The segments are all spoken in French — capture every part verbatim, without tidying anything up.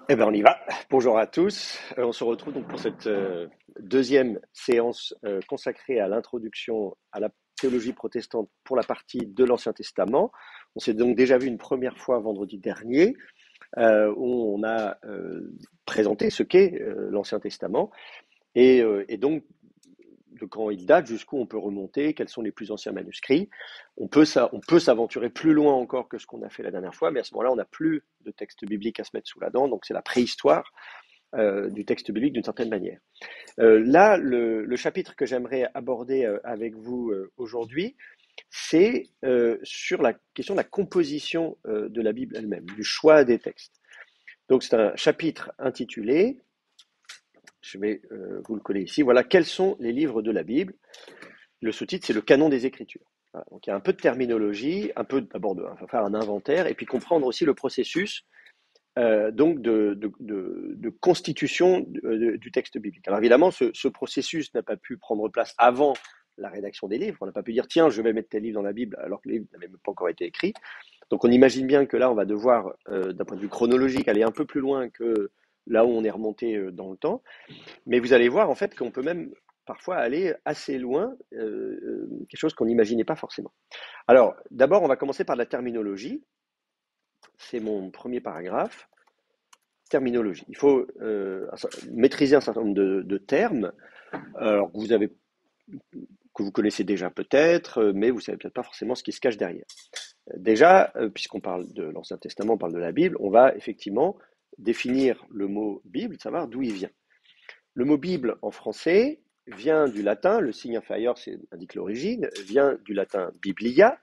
Eh ben on y va. Bonjour à tous. Euh, on se retrouve donc pour cette euh, deuxième séance euh, consacrée à l'introduction à la théologie protestante pour la partie de l'Ancien Testament. On s'est donc déjà vu une première fois vendredi dernier euh, où on a euh, présenté ce qu'est euh, l'Ancien Testament et, euh, et donc de quand il date, jusqu'où on peut remonter, quels sont les plus anciens manuscrits. On peut, ça, on peut s'aventurer plus loin encore que ce qu'on a fait la dernière fois, mais à ce moment-là, on n'a plus de texte biblique à se mettre sous la dent, donc c'est la préhistoire euh, du texte biblique d'une certaine manière. Euh, là, le, le chapitre que j'aimerais aborder euh, avec vous euh, aujourd'hui, c'est euh, sur la question de la composition euh, de la Bible elle-même, du choix des textes. Donc c'est un chapitre intitulé, je vais euh, vous le coller ici, voilà, quels sont les livres de la Bible. Le sous-titre, c'est le canon des Écritures. Voilà, donc il y a un peu de terminologie, un peu d'abord de faire un inventaire, et puis comprendre aussi le processus euh, donc de, de, de, de constitution de, du texte biblique. Alors évidemment, ce, ce processus n'a pas pu prendre place avant la rédaction des livres. On n'a pas pu dire tiens, je vais mettre tel livre dans la Bible alors que le livre n'avait même pas encore été écrit. Donc on imagine bien que là, on va devoir, euh, d'un point de vue chronologique, aller un peu plus loin que là où on est remonté euh, dans le temps. Mais vous allez voir en fait qu'on peut même parfois aller assez loin, euh, quelque chose qu'on n'imaginait pas forcément. Alors, d'abord, on va commencer par la terminologie. C'est mon premier paragraphe. Terminologie. Il faut euh, maîtriser un certain nombre de, de termes, alors que vous avez, que vous connaissez déjà peut-être, mais vous savez peut-être pas forcément ce qui se cache derrière. Déjà, euh, puisqu'on parle de l'Ancien Testament, on parle de la Bible, on va effectivement définir le mot Bible, savoir d'où il vient. Le mot Bible en français vient du latin, le signe inférieur c'est, indique l'origine, vient du latin biblia.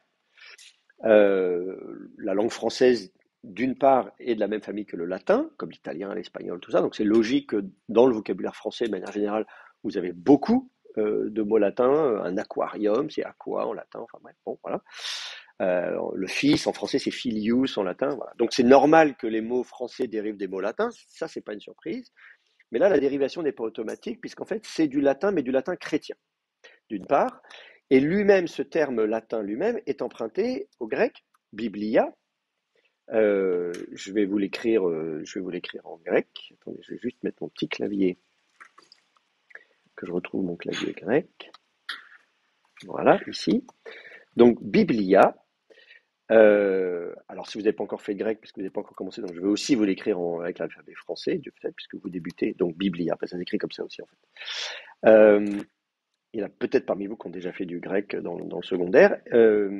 Euh, la langue française, d'une part, est de la même famille que le latin, comme l'italien, l'espagnol, tout ça. Donc c'est logique que dans le vocabulaire français, de manière générale, vous avez beaucoup euh, de mots latins. Un aquarium, c'est aqua en latin. Enfin bref, bon, voilà. Euh, le fils en français, c'est filius en latin. Voilà. Donc c'est normal que les mots français dérivent des mots latins. Ça, c'est pas une surprise. Mais là, la dérivation n'est pas automatique, puisqu'en fait, c'est du latin, mais du latin chrétien, d'une part. Et lui-même, ce terme latin lui-même, est emprunté au grec, biblia. Euh, je vais vous l'écrire, euh, je vais vous l'écrire en grec. Attendez, je vais juste mettre mon petit clavier, que je retrouve mon clavier grec. Voilà, ici. Donc, biblia. Euh, alors, si vous n'avez pas encore fait de grec, puisque vous n'avez pas encore commencé, donc je vais aussi vous l'écrire en, avec l'alphabet français, Dieu peut-être, puisque vous débutez. Donc, biblia, après ça s'écrit comme ça aussi, en fait. Euh, il y en a peut-être parmi vous qui ont déjà fait du grec dans, dans le secondaire. Euh,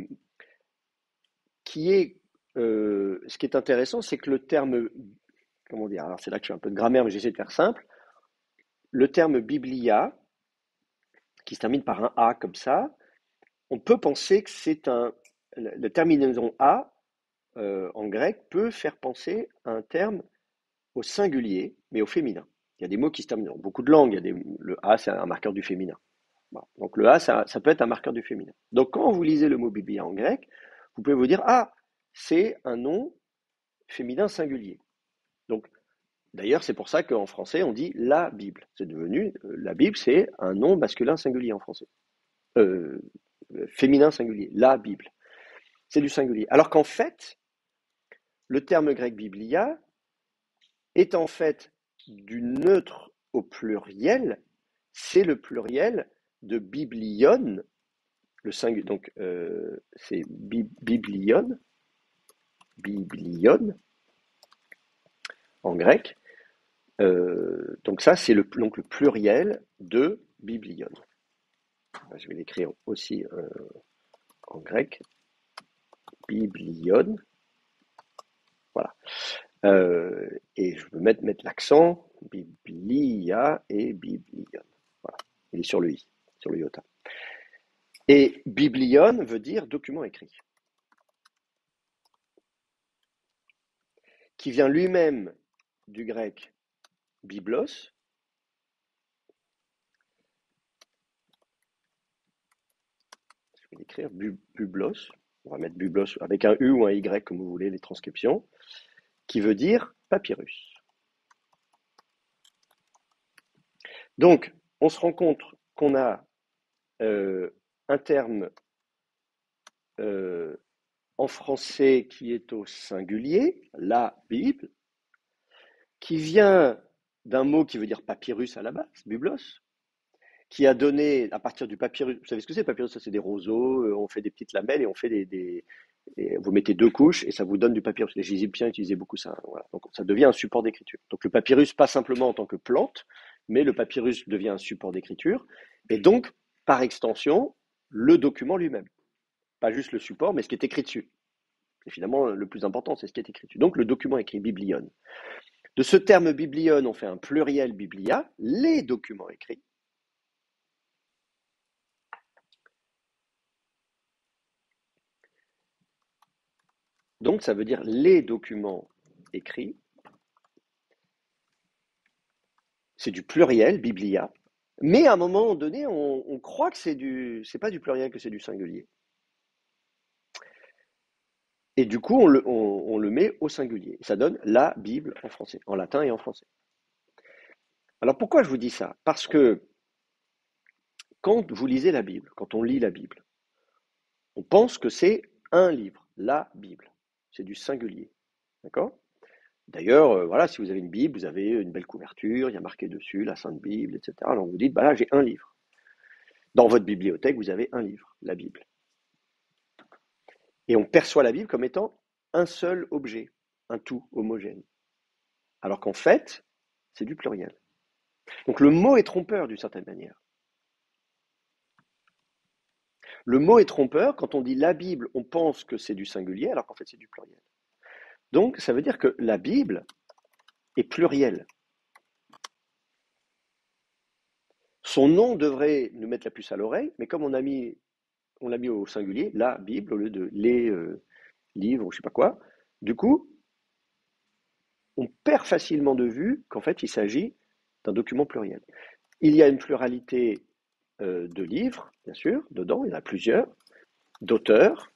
qui est, euh, ce qui est intéressant, c'est que le terme, comment dire, alors c'est là que je fais un peu de grammaire, mais j'essaie de faire simple. Le terme biblia, qui se termine par un A comme ça, on peut penser que c'est un, la terminaison A euh, en grec peut faire penser à un terme au singulier, mais au féminin. Il y a des mots qui se terminent dans beaucoup de langues. Il y a des, le A, c'est un marqueur du féminin. Voilà. Donc le A, ça, ça peut être un marqueur du féminin. Donc quand vous lisez le mot biblia en grec, vous pouvez vous dire, ah, c'est un nom féminin singulier. Donc, d'ailleurs, c'est pour ça qu'en français, on dit la Bible. C'est devenu, euh, la Bible, c'est un nom masculin singulier en français. Euh, féminin singulier, la Bible. C'est du singulier. Alors qu'en fait, le terme grec biblia est en fait du neutre au pluriel. C'est le pluriel de biblion, le singulier. Donc, euh, c'est bi- biblion, biblion en grec. Euh, donc ça, c'est le, donc le pluriel de biblion. Je vais l'écrire aussi euh, en grec. Biblion. Voilà. Euh, et je veux mettre, mettre l'accent. Biblia et biblion. Voilà. Il est sur le i, sur le iota. Et biblion veut dire document écrit. Qui vient lui-même du grec biblos. Je vais l'écrire bublos. On va mettre bublos avec un U ou un Y comme vous voulez, les transcriptions. Qui veut dire papyrus. Donc, on se rend compte qu'on a euh, un terme euh, en français qui est au singulier, la Bible, qui vient d'un mot qui veut dire papyrus à la base, bublos, qui a donné, à partir du papyrus, vous savez ce que c'est, papyrus, ça c'est des roseaux, euh, on fait des petites lamelles et on fait des, des- et vous mettez deux couches et ça vous donne du papyrus. Les Égyptiens utilisaient beaucoup ça. Voilà. Donc ça devient un support d'écriture. Donc le papyrus, pas simplement en tant que plante, mais le papyrus devient un support d'écriture et donc, par extension, le document lui-même. Pas juste le support, mais ce qui est écrit dessus. Et finalement, le plus important, c'est ce qui est écrit dessus. Donc le document écrit, biblion. De ce terme biblion, on fait un pluriel biblia, les documents écrits. Donc ça veut dire les documents écrits. C'est du pluriel, biblia. Mais à un moment donné, on, on croit que c'est du, c'est pas du pluriel, que c'est du singulier. Et du coup, on le, on, on le met au singulier. Ça donne la Bible en français, en latin et en français. Alors pourquoi je vous dis ça? Parce que quand vous lisez la Bible, quand on lit la Bible, on pense que c'est un livre, la Bible. C'est du singulier. D'accord? D'ailleurs, euh, voilà, si vous avez une Bible, vous avez une belle couverture, il y a marqué dessus la Sainte Bible, et cetera. Alors vous dites, bah là, j'ai un livre. Dans votre bibliothèque, vous avez un livre, la Bible. Et on perçoit la Bible comme étant un seul objet, un tout homogène. Alors qu'en fait, c'est du pluriel. Donc le mot est trompeur d'une certaine manière. Le mot est trompeur, quand on dit la Bible, on pense que c'est du singulier, alors qu'en fait c'est du pluriel. Donc ça veut dire que la Bible est plurielle. Son nom devrait nous mettre la puce à l'oreille, mais comme on a mis, on l'a mis au singulier, la Bible, au lieu de les euh, livres ou je sais pas quoi, du coup, on perd facilement de vue qu'en fait il s'agit d'un document pluriel. Il y a une pluralité euh, de livres, bien sûr, dedans, il y en a plusieurs, d'auteurs,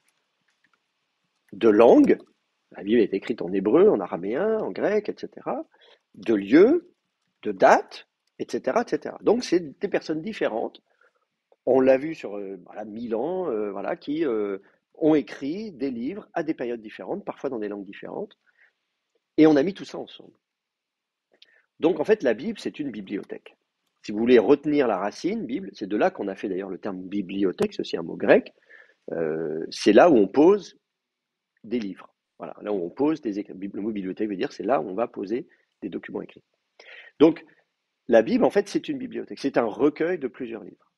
de langues, la Bible est écrite en hébreu, en araméen, en grec, et cetera, de lieux, de dates, et cetera, et cetera. Donc c'est des personnes différentes. On l'a vu sur euh, voilà, mille ans, euh, voilà, qui euh, ont écrit des livres à des périodes différentes, parfois dans des langues différentes, et on a mis tout ça ensemble. Donc en fait, la Bible, c'est une bibliothèque. Si vous voulez retenir la racine, Bible, c'est de là qu'on a fait d'ailleurs le terme bibliothèque, c'est aussi un mot grec. Euh, c'est là où on pose des livres. Voilà, là où on pose des écrits. Le mot bibliothèque veut dire c'est là où on va poser des documents écrits. Donc la Bible, en fait, c'est une bibliothèque. C'est un recueil de plusieurs livres.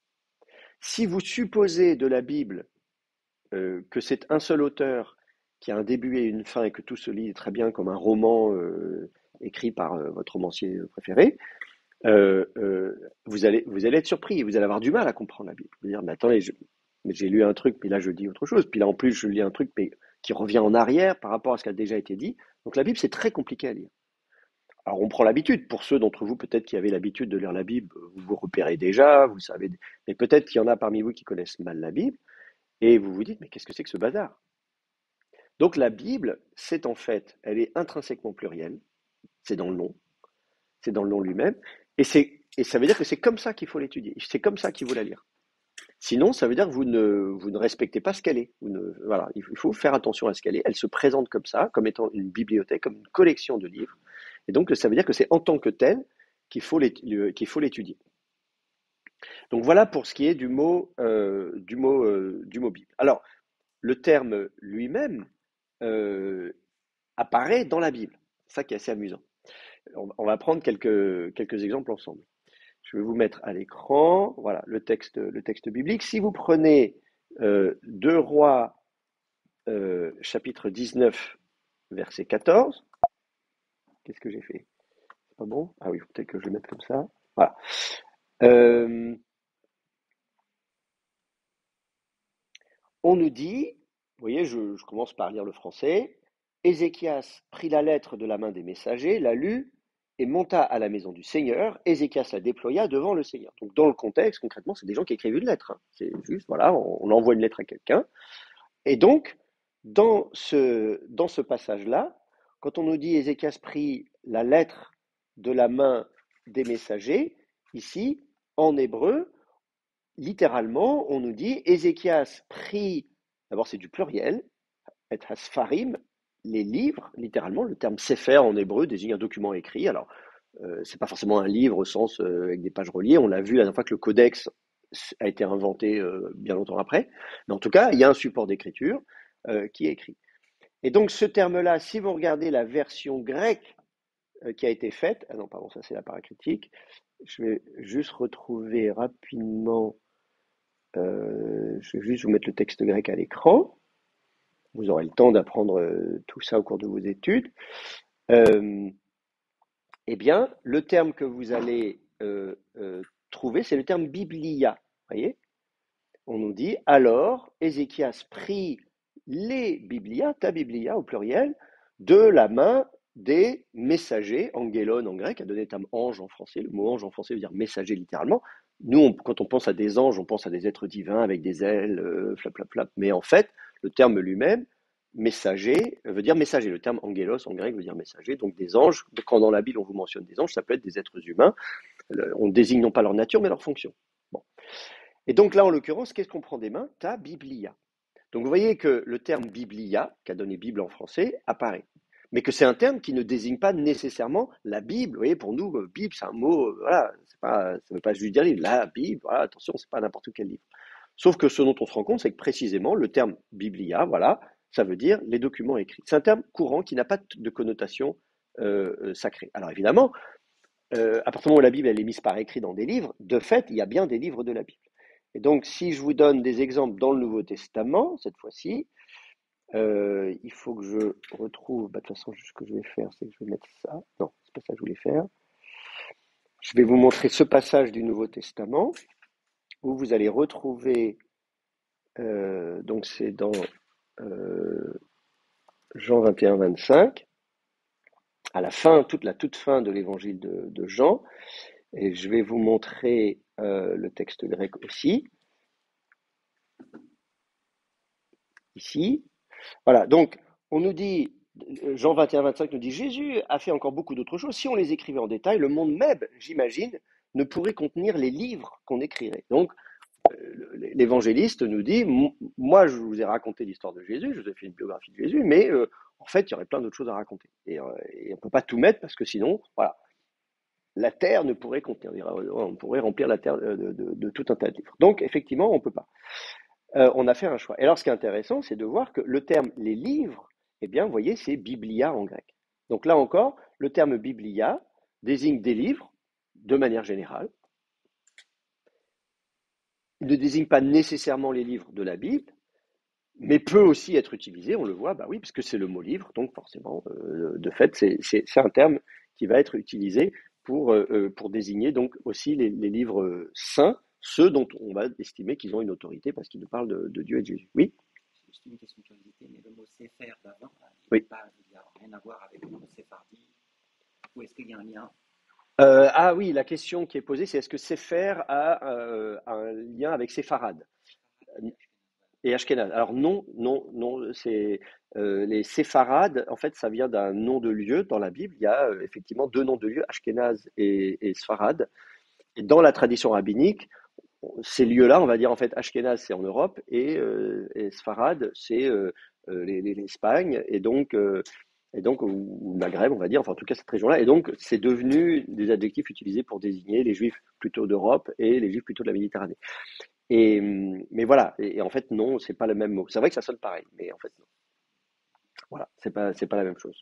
Si vous supposez de la Bible euh, que c'est un seul auteur qui a un début et une fin et que tout se lit très bien comme un roman euh, écrit par euh, votre romancier préféré, euh, euh, vous, allez, vous allez être surpris, vous allez avoir du mal à comprendre la Bible. Vous allez dire, mais attendez, je- mais j'ai lu un truc, puis là je dis autre chose, puis là en plus je lis un truc mais qui revient en arrière par rapport à ce qui a déjà été dit. Donc la Bible, c'est très compliqué à lire. Alors on prend l'habitude, pour ceux d'entre vous peut-être qui avaient l'habitude de lire la Bible, vous vous repérez déjà, vous savez, mais peut-être qu'il y en a parmi vous qui connaissent mal la Bible, et vous vous dites, mais qu'est-ce que c'est que ce bazar? Donc la Bible, c'est en fait, elle est intrinsèquement plurielle, c'est dans le nom, c'est dans le nom lui-même, et, c'est, et ça veut dire que c'est comme ça qu'il faut l'étudier, c'est comme ça qu'il faut la lire. Sinon, ça veut dire que vous ne, vous ne respectez pas ce qu'elle est. Vous ne, voilà, il faut faire attention à ce qu'elle est. Elle se présente comme ça, comme étant une bibliothèque, comme une collection de livres. Et donc, ça veut dire que c'est en tant que tel qu'il faut qu'il faut l'étudier. Donc voilà pour ce qui est du mot, euh, du mot, euh, du mot Bible. Alors, le terme lui-même euh, apparaît dans la Bible. C'est ça qui est assez amusant. On, on va prendre quelques, quelques exemples ensemble. Je vais vous mettre à l'écran, voilà, le texte, le texte biblique. Si vous prenez euh, deux Rois, euh, chapitre dix-neuf, verset quatorze, qu'est-ce que j'ai fait? C'est pas bon? Ah oui, peut-être que je le mette comme ça. Voilà. Euh, on nous dit, vous voyez, je, je commence par lire le français. Ézéchias prit la lettre de la main des messagers, la lut et monta à la maison du Seigneur. Ézéchias la déploya devant le Seigneur. Donc, dans le contexte, concrètement, c'est des gens qui écrivent une lettre. Hein. C'est juste, voilà, on, on envoie une lettre à quelqu'un. Et donc, dans ce, dans ce passage-là, quand on nous dit Ézéchias prit la lettre de la main des messagers, ici, en hébreu, littéralement, on nous dit Ézéchias prit, d'abord c'est du pluriel, et hasfarim, les livres, littéralement, le terme sefer en hébreu désigne un document écrit. Alors, euh, c'est pas forcément un livre au sens euh, avec des pages reliées. On l'a vu la dernière fois que le codex a été inventé euh, bien longtemps après. Mais en tout cas, il y a un support d'écriture euh, qui est écrit. Et donc, ce terme-là, si vous regardez la version grecque euh, qui a été faite, ah non, pardon, ça c'est la paracritique. Je vais juste retrouver rapidement, euh, je vais juste vous mettre le texte grec à l'écran. Vous aurez le temps d'apprendre euh, tout ça au cours de vos études. Euh, eh bien, le terme que vous allez euh, euh, trouver, c'est le terme biblia. Voyez, on nous dit alors Ézéchias prit les biblia, ta biblia au pluriel, de la main des messagers, angélon en grec, a donné le terme ange en français. Le mot ange en français veut dire messager littéralement. Nous, on, quand on pense à des anges, on pense à des êtres divins avec des ailes, euh, flap, flap, flap. Mais en fait, le terme lui-même, messager, veut dire messager. Le terme angelos en grec veut dire messager. Donc des anges, quand dans la Bible on vous mentionne des anges, ça peut être des êtres humains. On ne désigne non pas leur nature, mais leur fonction. Bon. Et donc là, en l'occurrence, qu'est-ce qu'on prend des mains? Ta biblia. Donc vous voyez que le terme biblia, qu'a donné Bible en français, apparaît. Mais que c'est un terme qui ne désigne pas nécessairement la Bible. Vous voyez, pour nous, Bible, c'est un mot, voilà, c'est pas, ça ne veut pas juste dire livre. La Bible, voilà, attention, c'est pas n'importe quel livre. Sauf que ce dont on se rend compte, c'est que précisément, le terme biblia, voilà, ça veut dire les documents écrits. C'est un terme courant qui n'a pas de connotation euh, sacrée. Alors évidemment, euh, à partir du moment où la Bible elle est mise par écrit dans des livres, de fait, il y a bien des livres de la Bible. Et donc, si je vous donne des exemples dans le Nouveau Testament, cette fois-ci, euh, il faut que je retrouve, bah, de toute façon, ce que je vais faire, c'est que je vais mettre ça. Non, c'est pas ça que je voulais faire. Je vais vous montrer ce passage du Nouveau Testament où vous allez retrouver, euh, donc c'est dans euh, Jean vingt et un vingt-cinq, à la fin, toute la toute fin de l'évangile de, de Jean, et je vais vous montrer euh, le texte grec aussi, ici. Voilà, donc on nous dit, Jean vingt et un vingt-cinq nous dit, Jésus a fait encore beaucoup d'autres choses. Si on les écrivait en détail, le monde même, j'imagine, ne pourrait contenir les livres qu'on écrirait. Donc, euh, l'évangéliste nous dit, moi je vous ai raconté l'histoire de Jésus, je vous ai fait une biographie de Jésus, mais euh, en fait, il y aurait plein d'autres choses à raconter. Et, euh, et on ne peut pas tout mettre parce que sinon, voilà, la terre ne pourrait contenir, on pourrait remplir la terre de, de, de tout un tas de livres. Donc, effectivement, on ne peut pas. Euh, on a fait un choix. Et alors, ce qui est intéressant, c'est de voir que le terme les livres, eh bien, vous voyez, c'est biblia en grec. Donc là encore, le terme biblia désigne des livres de manière générale. Il ne désigne pas nécessairement les livres de la Bible, mais peut aussi être utilisé, on le voit, bah oui, parce que c'est le mot livre, donc forcément, euh, de fait, c'est, c'est, c'est un terme qui va être utilisé pour, euh, pour désigner donc aussi les, les livres saints, ceux dont on va estimer qu'ils ont une autorité parce qu'ils nous parlent de, de Dieu et de Jésus. Oui? C'est juste une question de curiosité, mais le mot séfer d'avant, oui. il n'a rien à voir avec le mot séfardi. Ou est-ce qu'il y a un lien? Euh, ah oui, la question qui est posée, c'est est-ce que Sefer a euh, un lien avec Séfarade et Ashkenaz? Alors non, non, non, c'est euh, les Séfarades, en fait, ça vient d'un nom de lieu dans la Bible. Il y a euh, effectivement deux noms de lieux, Ashkenaz et, et Sfarad. Et dans la tradition rabbinique, ces lieux-là, on va dire en fait Ashkenaz, c'est en Europe, et, euh, et Sfarad, c'est euh, euh, les- les- l'Espagne, et donc, euh, et donc ou, ou le Maghreb, on va dire, enfin en tout cas cette région-là. Et donc, c'est devenu des adjectifs utilisés pour désigner les Juifs plutôt d'Europe et les Juifs plutôt de la Méditerranée. Et, hum, mais voilà, et, et en fait, non, c'est pas le même mot. C'est vrai que ça sonne pareil, mais en fait, non. Voilà, c'est pas, c'est pas la même chose.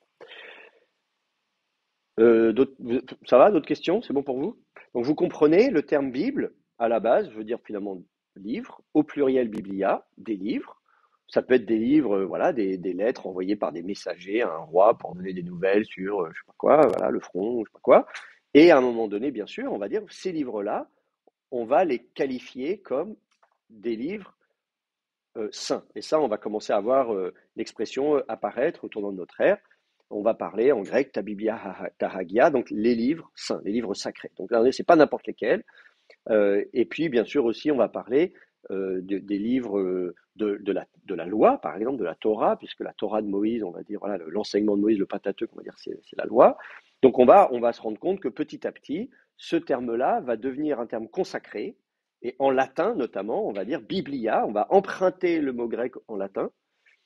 Euh, d'autres- vous- ça va, d'autres questions? C'est bon pour vous? Donc vous comprenez, le terme Bible, à la base, veut dire finalement livre, au pluriel biblia, des livres. Ça peut être des livres, euh, voilà, des, des lettres envoyées par des messagers à un roi pour donner des nouvelles sur, euh, je sais pas quoi, voilà, le front, je sais pas quoi. Et à un moment donné, bien sûr, on va dire, ces livres-là, on va les qualifier comme des livres euh, saints. Et ça, on va commencer à voir euh, l'expression euh, apparaître au tournant de notre ère. On va parler en grec tabibia tahagia, donc les livres saints, les livres sacrés. Donc là, c'est pas n'importe lesquels. Euh, et puis, bien sûr, aussi, on va parler euh, de, des livres euh, de, de, la, de la loi, par exemple, de la Torah, puisque la Torah de Moïse, on va dire, voilà, l'enseignement de Moïse, le Pentateuque, on va dire, c'est, c'est la loi. Donc, on va, on va se rendre compte que petit à petit, ce terme-là va devenir un terme consacré. Et en latin, notamment, on va dire biblia, on va emprunter le mot grec en latin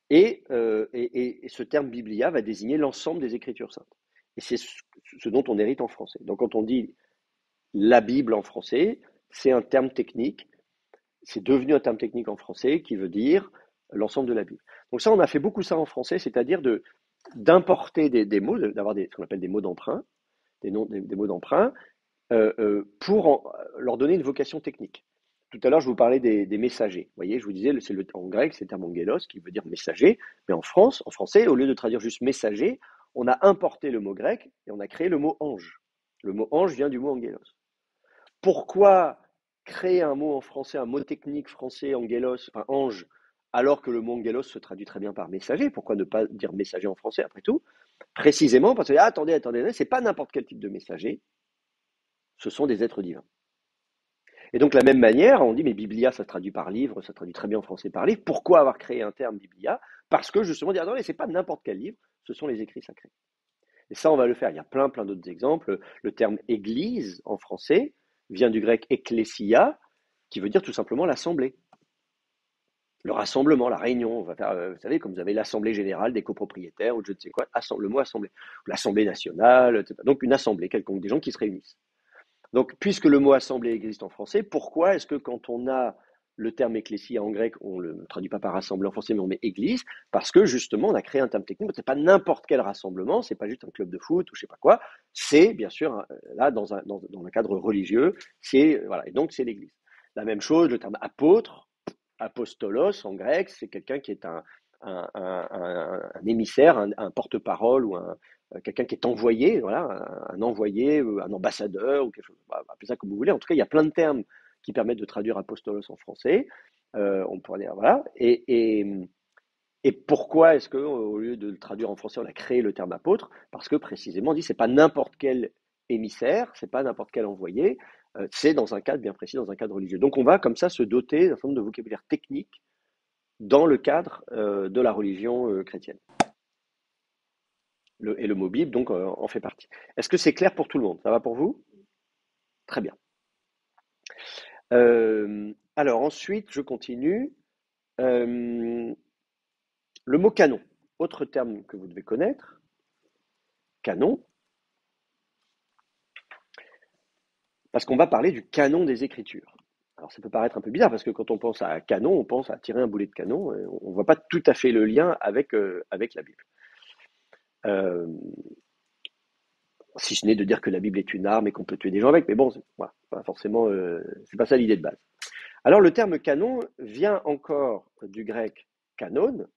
Et, euh, et, et- et ce terme biblia va désigner l'ensemble des Écritures saintes. Et c'est ce, ce dont on hérite en français. Donc quand on dit la Bible en français, c'est un terme technique, c'est devenu un terme technique en français qui veut dire l'ensemble de la Bible. Donc ça, on a fait beaucoup ça en français, c'est-à-dire de d'importer des, des mots, d'avoir des, ce qu'on appelle des mots d'emprunt, des, noms, des, des mots d'emprunt, euh, euh, pour en- leur donner une vocation technique. Tout à l'heure, je vous parlais des, des messagers. Vous voyez, je vous disais, c'est le, en grec, c'est le terme angelos qui veut dire messager. Mais en France, en français, au lieu de traduire juste messager, on a importé le mot grec et on a créé le mot ange. Le mot ange vient du mot angelos. Pourquoi créer un mot en français, un mot technique français, angelos, enfin ange, alors que le mot angelos se traduit très bien par messager? Pourquoi ne pas dire messager en français après tout? Précisément parce que, ah, attendez, attendez, c'est pas n'importe quel type de messager, ce sont des êtres divins. Et donc, de la même manière, on dit, mais Biblia, ça se traduit par livre, ça se traduit très bien en français par livre. Pourquoi avoir créé un terme Biblia? Parce que justement, dire, attendez, c'est pas n'importe quel livre, ce sont les écrits sacrés. Et ça, on va le faire. Il y a plein, plein d'autres exemples. Le terme église en français vient du grec ekklesia, qui veut dire tout simplement l'assemblée. Le rassemblement, la réunion. On va faire, euh, vous savez, comme vous avez l'assemblée générale des copropriétaires ou je ne sais quoi, le mot assemblée. L'assemblée nationale, et cetera. Donc une assemblée quelconque, des gens qui se réunissent. Donc, puisque le mot assemblée existe en français, pourquoi est-ce que quand on a le terme ecclésia en grec, on ne le traduit pas par assemblée en français, mais on met église? Parce que justement, on a créé un terme technique. Ce n'est pas n'importe quel rassemblement, c'est pas juste un club de foot ou je sais pas quoi. C'est bien sûr là dans un dans, dans un cadre religieux. C'est voilà, et donc c'est l'Église. La même chose, le terme apôtre, apostolos en grec, c'est quelqu'un qui est un un, un, un, un émissaire, un, un porte-parole ou un, quelqu'un qui est envoyé, voilà, un, un envoyé, un ambassadeur ou quelque chose. Bah, appelez ça comme vous voulez. En tout cas, il y a plein de termes qui permettent de traduire apostolos en français. Euh, on pourrait dire voilà. Et, et, et pourquoi est-ce que au lieu de le traduire en français, on a créé le terme apôtre? Parce que précisément, on dit c'est pas n'importe quel émissaire, c'est pas n'importe quel envoyé, euh, c'est dans un cadre bien précis, dans un cadre religieux. Donc on va comme ça se doter d'un certain nombre de vocabulaire technique dans le cadre euh, de la religion euh, chrétienne. Le, et le mot Bible, donc, euh, en fait partie. Est-ce que c'est clair pour tout le monde? Ça va pour vous? Très bien. Euh, alors ensuite, je continue. Euh, le mot canon, autre terme que vous devez connaître, canon, parce qu'on va parler du canon des Écritures. Alors ça peut paraître un peu bizarre parce que quand on pense à canon, on pense à tirer un boulet de canon. On ne voit pas tout à fait le lien avec, euh, avec la Bible. Euh, si ce n'est de dire que la Bible est une arme et qu'on peut tuer des gens avec, mais bon, c'est voilà, pas forcément, euh, c'est pas ça l'idée de base. Alors le terme canon vient encore du grec canon.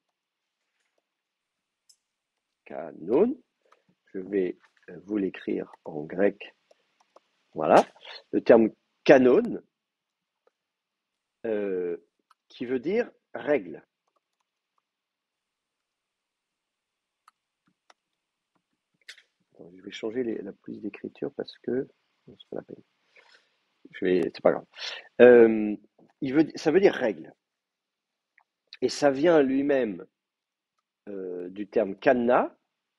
Canon. Je vais vous l'écrire en grec. Voilà. Le terme canon, euh, qui veut dire règle. Attends, je vais changer les, la police d'écriture parce que c'est pas la peine. Je vais, c'est pas grave. Euh, il veut, ça veut dire règle. Et ça vient lui-même euh, du terme kanna,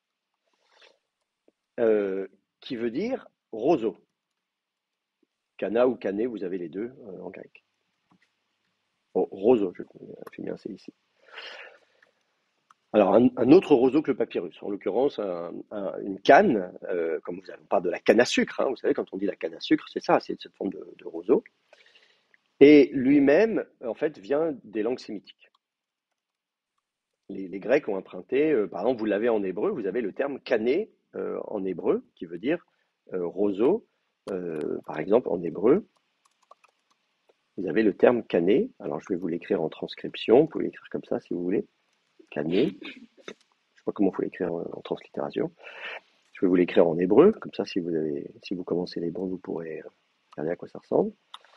euh, qui veut dire roseau. Kana ou kané, vous avez les deux euh, en grec. Oh, roseau, je fais bien, c'est ici. Alors, un, un autre roseau que le papyrus, en l'occurrence, un- un- une canne, euh, comme vous avez, on parle de la canne à sucre, hein, vous savez, quand on dit la canne à sucre, c'est ça, c'est cette forme de, de roseau. Et lui-même, en fait, vient des langues sémitiques. Les, les Grecs ont emprunté, euh, par exemple, vous l'avez en hébreu, vous avez le terme cané euh, en hébreu, qui veut dire euh, roseau. Euh, par exemple, en hébreu, vous avez le terme cané. Alors, je vais vous l'écrire en transcription, vous pouvez l'écrire comme ça si vous voulez. Cané. Je ne sais pas comment il faut l'écrire en, en translittération. Je vais vous l'écrire en hébreu, comme ça, si vous avez, si vous commencez l'hébreu, vous pourrez regarder à quoi ça ressemble.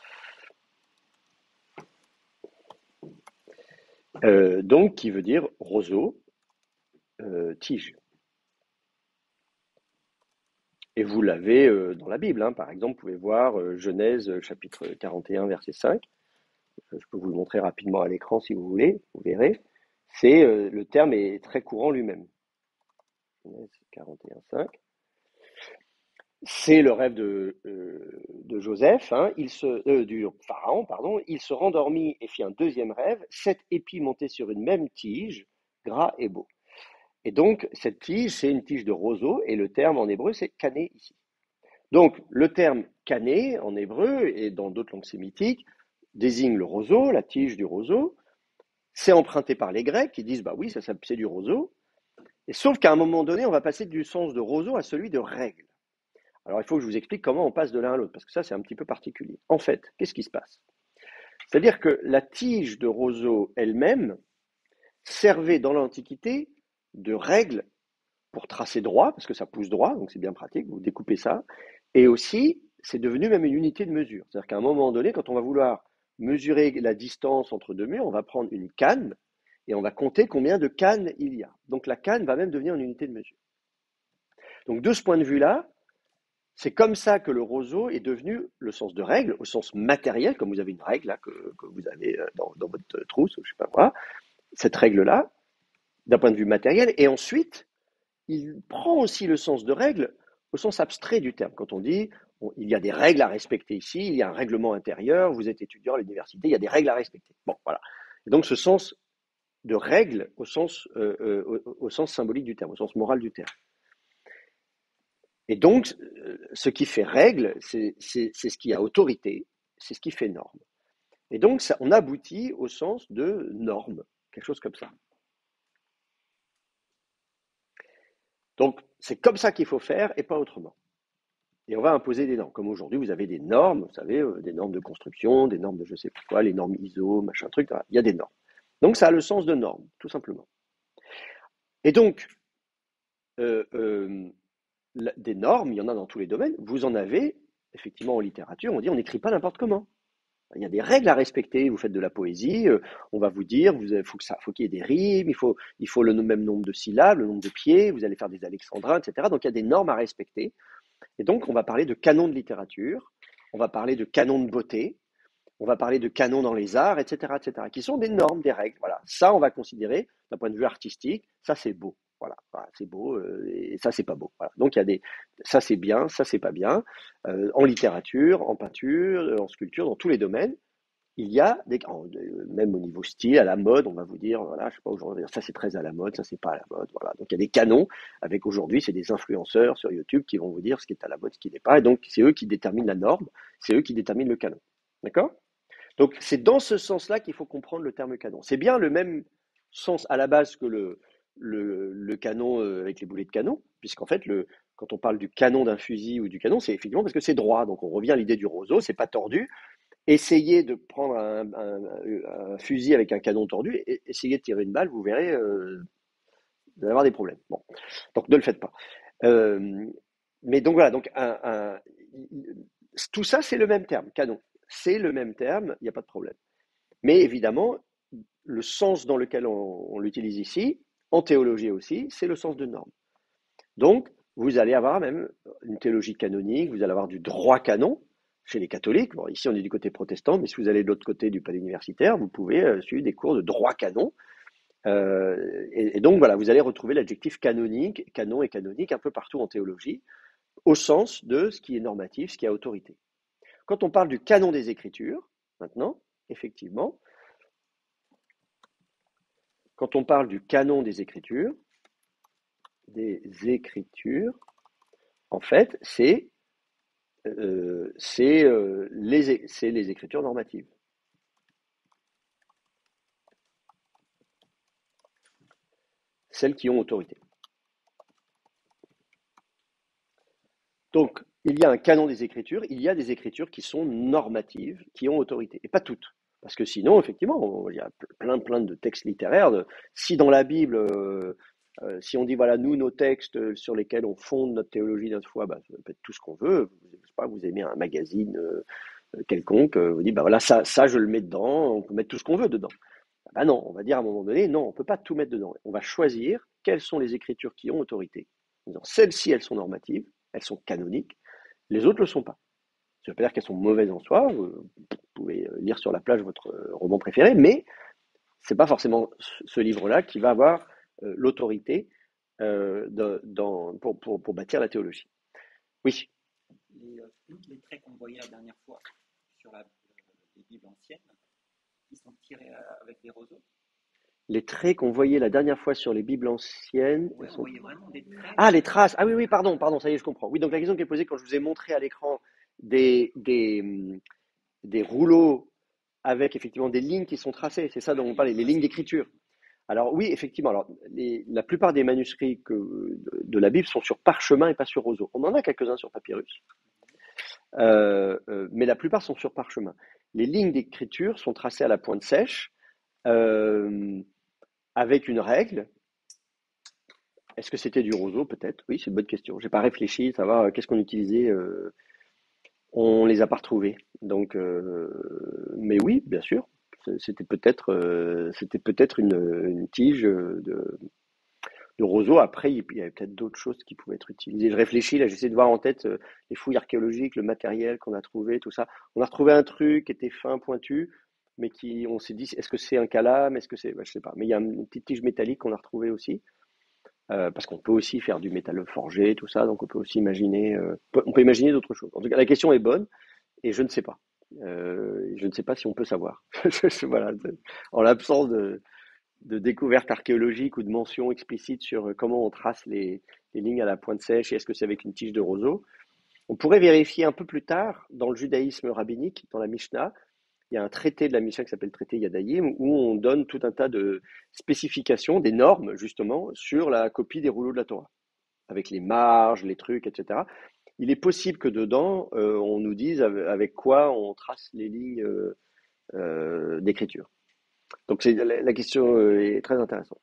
Euh, donc, qui veut dire roseau, euh, tige. Et vous l'avez euh, dans la Bible, hein. Par exemple, vous pouvez voir euh, Genèse euh, chapitre quarante et un, verset cinq. Je peux vous le montrer rapidement à l'écran si vous voulez, vous verrez. C'est euh, le terme est très courant lui-même. Genèse quarante et un, cinq. C'est le rêve de, euh, de Joseph, hein. Il se, euh, du pharaon, pardon. Il se rendormit et fit un deuxième rêve. Sept épis montaient sur une même tige, gras et beau. Et donc, cette tige, c'est une tige de roseau, et le terme en hébreu, c'est cané ici. Donc, le terme cané en hébreu et dans d'autres langues sémitiques désigne le roseau, la tige du roseau. C'est emprunté par les Grecs qui disent, bah oui, ça, ça c'est du roseau. Et sauf qu'à un moment donné, on va passer du sens de roseau à celui de règle. Alors, il faut que je vous explique comment on passe de l'un à l'autre, parce que ça, c'est un petit peu particulier. En fait, qu'est-ce qui se passe? C'est-à-dire que la tige de roseau elle-même servait dans l'Antiquité de règle pour tracer droit, parce que ça pousse droit, donc c'est bien pratique, vous découpez ça. Et aussi, c'est devenu même une unité de mesure. C'est-à-dire qu'à un moment donné, quand on va vouloir mesurer la distance entre deux murs, on va prendre une canne et on va compter combien de cannes il y a. Donc la canne va même devenir une unité de mesure. Donc de ce point de vue-là, c'est comme ça que le roseau est devenu le sens de règle, au sens matériel, comme vous avez une règle là, que, que vous avez dans, dans votre trousse, je ne sais pas quoi, cette règle-là, d'un point de vue matériel, et ensuite, il prend aussi le sens de règle au sens abstrait du terme. Quand on dit, bon, il y a des règles à respecter ici, il y a un règlement intérieur, vous êtes étudiant à l'université, il y a des règles à respecter. Bon, voilà. Et donc ce sens de règle au sens, euh, euh, au, au sens symbolique du terme, au sens moral du terme. Et donc, ce qui fait règle, c'est, c'est, c'est ce qui a autorité, c'est ce qui fait norme. Et donc, ça, on aboutit au sens de norme, quelque chose comme ça. Donc, c'est comme ça qu'il faut faire et pas autrement. Et on va imposer des normes. Comme aujourd'hui, vous avez des normes, vous savez, euh, des normes de construction, des normes de je sais pas quoi, les normes I S O, machin truc, voilà. Il y a des normes. Donc, ça a le sens de norme, tout simplement. Et donc, euh, euh, des normes, il y en a dans tous les domaines. Vous en avez, effectivement, en littérature, on dit on n'écrit pas n'importe comment. Il y a des règles à respecter. Vous faites de la poésie, euh, on va vous dire, vous avez, faut que ça, faut qu'il y ait des rimes, il faut, il faut le même nombre de syllabes, le nombre de pieds, vous allez faire des alexandrins, et cetera. Donc il y a des normes à respecter. Et donc on va parler de canon de littérature, on va parler de canon de beauté, on va parler de canon dans les arts, et cetera, et cetera, qui sont des normes, des règles. Voilà, ça on va considérer d'un point de vue artistique, ça c'est beau. Voilà, voilà c'est beau euh, et ça c'est pas beau. Voilà. Donc il y a des, ça c'est bien, ça c'est pas bien. Euh, en littérature, en peinture, en sculpture, dans tous les domaines. Il y a des, même au niveau style, à la mode, on va vous dire, voilà, je sais pas, aujourd'hui, ça c'est très à la mode, ça c'est pas à la mode, voilà. Donc il y a des canons, avec aujourd'hui, c'est des influenceurs sur YouTube qui vont vous dire ce qui est à la mode, ce qui n'est pas, et donc c'est eux qui déterminent la norme, c'est eux qui déterminent le canon. D'accord? Donc c'est dans ce sens-là qu'il faut comprendre le terme canon. C'est bien le même sens à la base que le, le, le canon avec les boulets de canon, puisqu'en fait, le, quand on parle du canon d'un fusil ou du canon, c'est effectivement parce que c'est droit. Donc on revient à l'idée du roseau, c'est pas tordu. Essayez de prendre un, un, un fusil avec un canon tordu et essayez de tirer une balle, vous verrez, euh, vous allez avoir des problèmes. Bon, donc ne le faites pas. Euh, mais donc voilà, donc un, un, tout ça c'est le même terme, canon. C'est le même terme, il n'y a pas de problème. Mais évidemment, le sens dans lequel on, on l'utilise ici, en théologie aussi, c'est le sens de norme. Donc, vous allez avoir même une théologie canonique, vous allez avoir du droit canon chez les catholiques. Bon, ici, on est du côté protestant, mais si vous allez de l'autre côté du palais universitaire, vous pouvez euh, suivre des cours de droit canon. Euh, et, et donc, voilà, vous allez retrouver l'adjectif canonique, canon et canonique un peu partout en théologie, au sens de ce qui est normatif, ce qui a autorité. Quand on parle du canon des Écritures, maintenant, effectivement, quand on parle du canon des Écritures, des Écritures, en fait, c'est euh, c'est euh, les, c'est les Écritures normatives. Celles qui ont autorité. Donc, il y a un canon des Écritures, il y a des Écritures qui sont normatives, qui ont autorité, et pas toutes. Parce que sinon, effectivement, on- il y a plein, plein de textes littéraires. De, si dans la Bible, euh, euh, si on dit, voilà, nous, nos textes sur lesquels on fonde notre théologie, notre foi, bah, ça peut être tout ce qu'on veut. Vous, je sais pas, vous aimez un magazine euh, quelconque, euh, vous dites, bah voilà, ça, ça, je le mets dedans, on peut mettre tout ce qu'on veut dedans. Ah non, on va dire à un moment donné, non, on ne peut pas tout mettre dedans. On va choisir quelles sont les écritures qui ont autorité. Celles-ci, elles sont normatives, elles sont canoniques, les autres ne le sont pas. Ça ne veut pas dire qu'elles sont mauvaises en soi, vous pouvez lire sur la plage votre roman préféré, mais ce n'est pas forcément ce livre-là qui va avoir euh, l'autorité euh, de, dans, pour, pour, pour bâtir la théologie. Oui. Les, euh, les traits qu'on voyait la dernière fois sur la, les Bibles anciennes, qui sont tirés avec des roseaux. Les traits qu'on voyait la dernière fois sur les Bibles anciennes, Ouais, elles on sont... voyait vraiment des traits. Ah, les traces. Ah oui, oui, pardon, pardon, ça y est, je comprends. Oui, donc la question qui est posée quand je vous ai montré à l'écran des, des, hum, des rouleaux avec effectivement des lignes qui sont tracées, c'est ça Ouais, dont les on parlait, lignes les lignes tracées. d'écriture. Alors oui, effectivement, alors, les- la plupart des manuscrits que, de, de la Bible sont sur parchemin et pas sur roseau. On en a quelques-uns sur papyrus, euh, euh, mais la plupart sont sur parchemin. Les lignes d'écriture sont tracées à la pointe sèche, euh, avec une règle. Est-ce que c'était du roseau? Peut-être. Oui, c'est une bonne question. J'ai pas réfléchi, savoir euh, qu'est-ce qu'on utilisait. Euh, on les a pas retrouvés. Donc, euh, mais oui, bien sûr. C'était peut-être, euh, c'était peut-être une, une tige de, de roseau. Après, il y avait peut-être d'autres choses qui pouvaient être utilisées. Je réfléchis là, j'essaie de voir en tête euh, les fouilles archéologiques, le matériel qu'on a trouvé, tout ça. On a retrouvé un truc qui était fin, pointu, mais qui, on s'est dit, est-ce que c'est un calame? Est-ce que c'est, bah, je sais pas. Mais il y a une petite tige métallique qu'on a retrouvée aussi. Euh, parce qu'on peut aussi faire du métal forgé, tout ça, donc on peut aussi imaginer, euh, on peut imaginer d'autres choses. En tout cas, la question est bonne et je ne sais pas. Euh, je ne sais pas si on peut savoir. Voilà, en l'absence de, de découverte archéologique ou de mention explicite sur comment on trace les, les lignes à la pointe sèche et est-ce que c'est avec une tige de roseau, on pourrait vérifier un peu plus tard dans le judaïsme rabbinique, dans la Mishnah. Il y a un traité de la Mishnah qui s'appelle le traité Yadayim, où on donne tout un tas de spécifications, des normes, justement, sur la copie des rouleaux de la Torah, avec les marges, les trucs, et cetera. Il est possible que dedans, euh, on nous dise avec quoi on trace les lignes euh, euh, d'écriture. Donc c'est, la, la question euh, est très intéressante.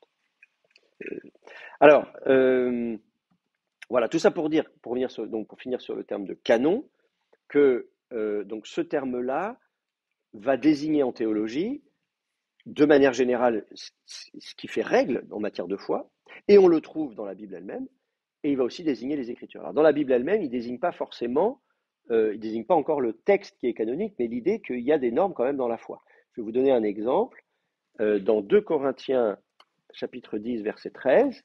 Alors, euh, voilà, tout ça pour dire, pour, venir sur, donc pour finir sur le terme de canon, que euh, donc ce terme-là va désigner en théologie de manière générale ce qui fait règle en matière de foi, et on le trouve dans la Bible elle-même, et il va aussi désigner les Écritures. Alors dans la Bible elle-même, il ne désigne pas forcément, euh, il ne désigne pas encore le texte qui est canonique, mais l'idée qu'il y a des normes quand même dans la foi. Je vais vous donner un exemple. Euh, dans deux Corinthiens, chapitre dix, verset treize,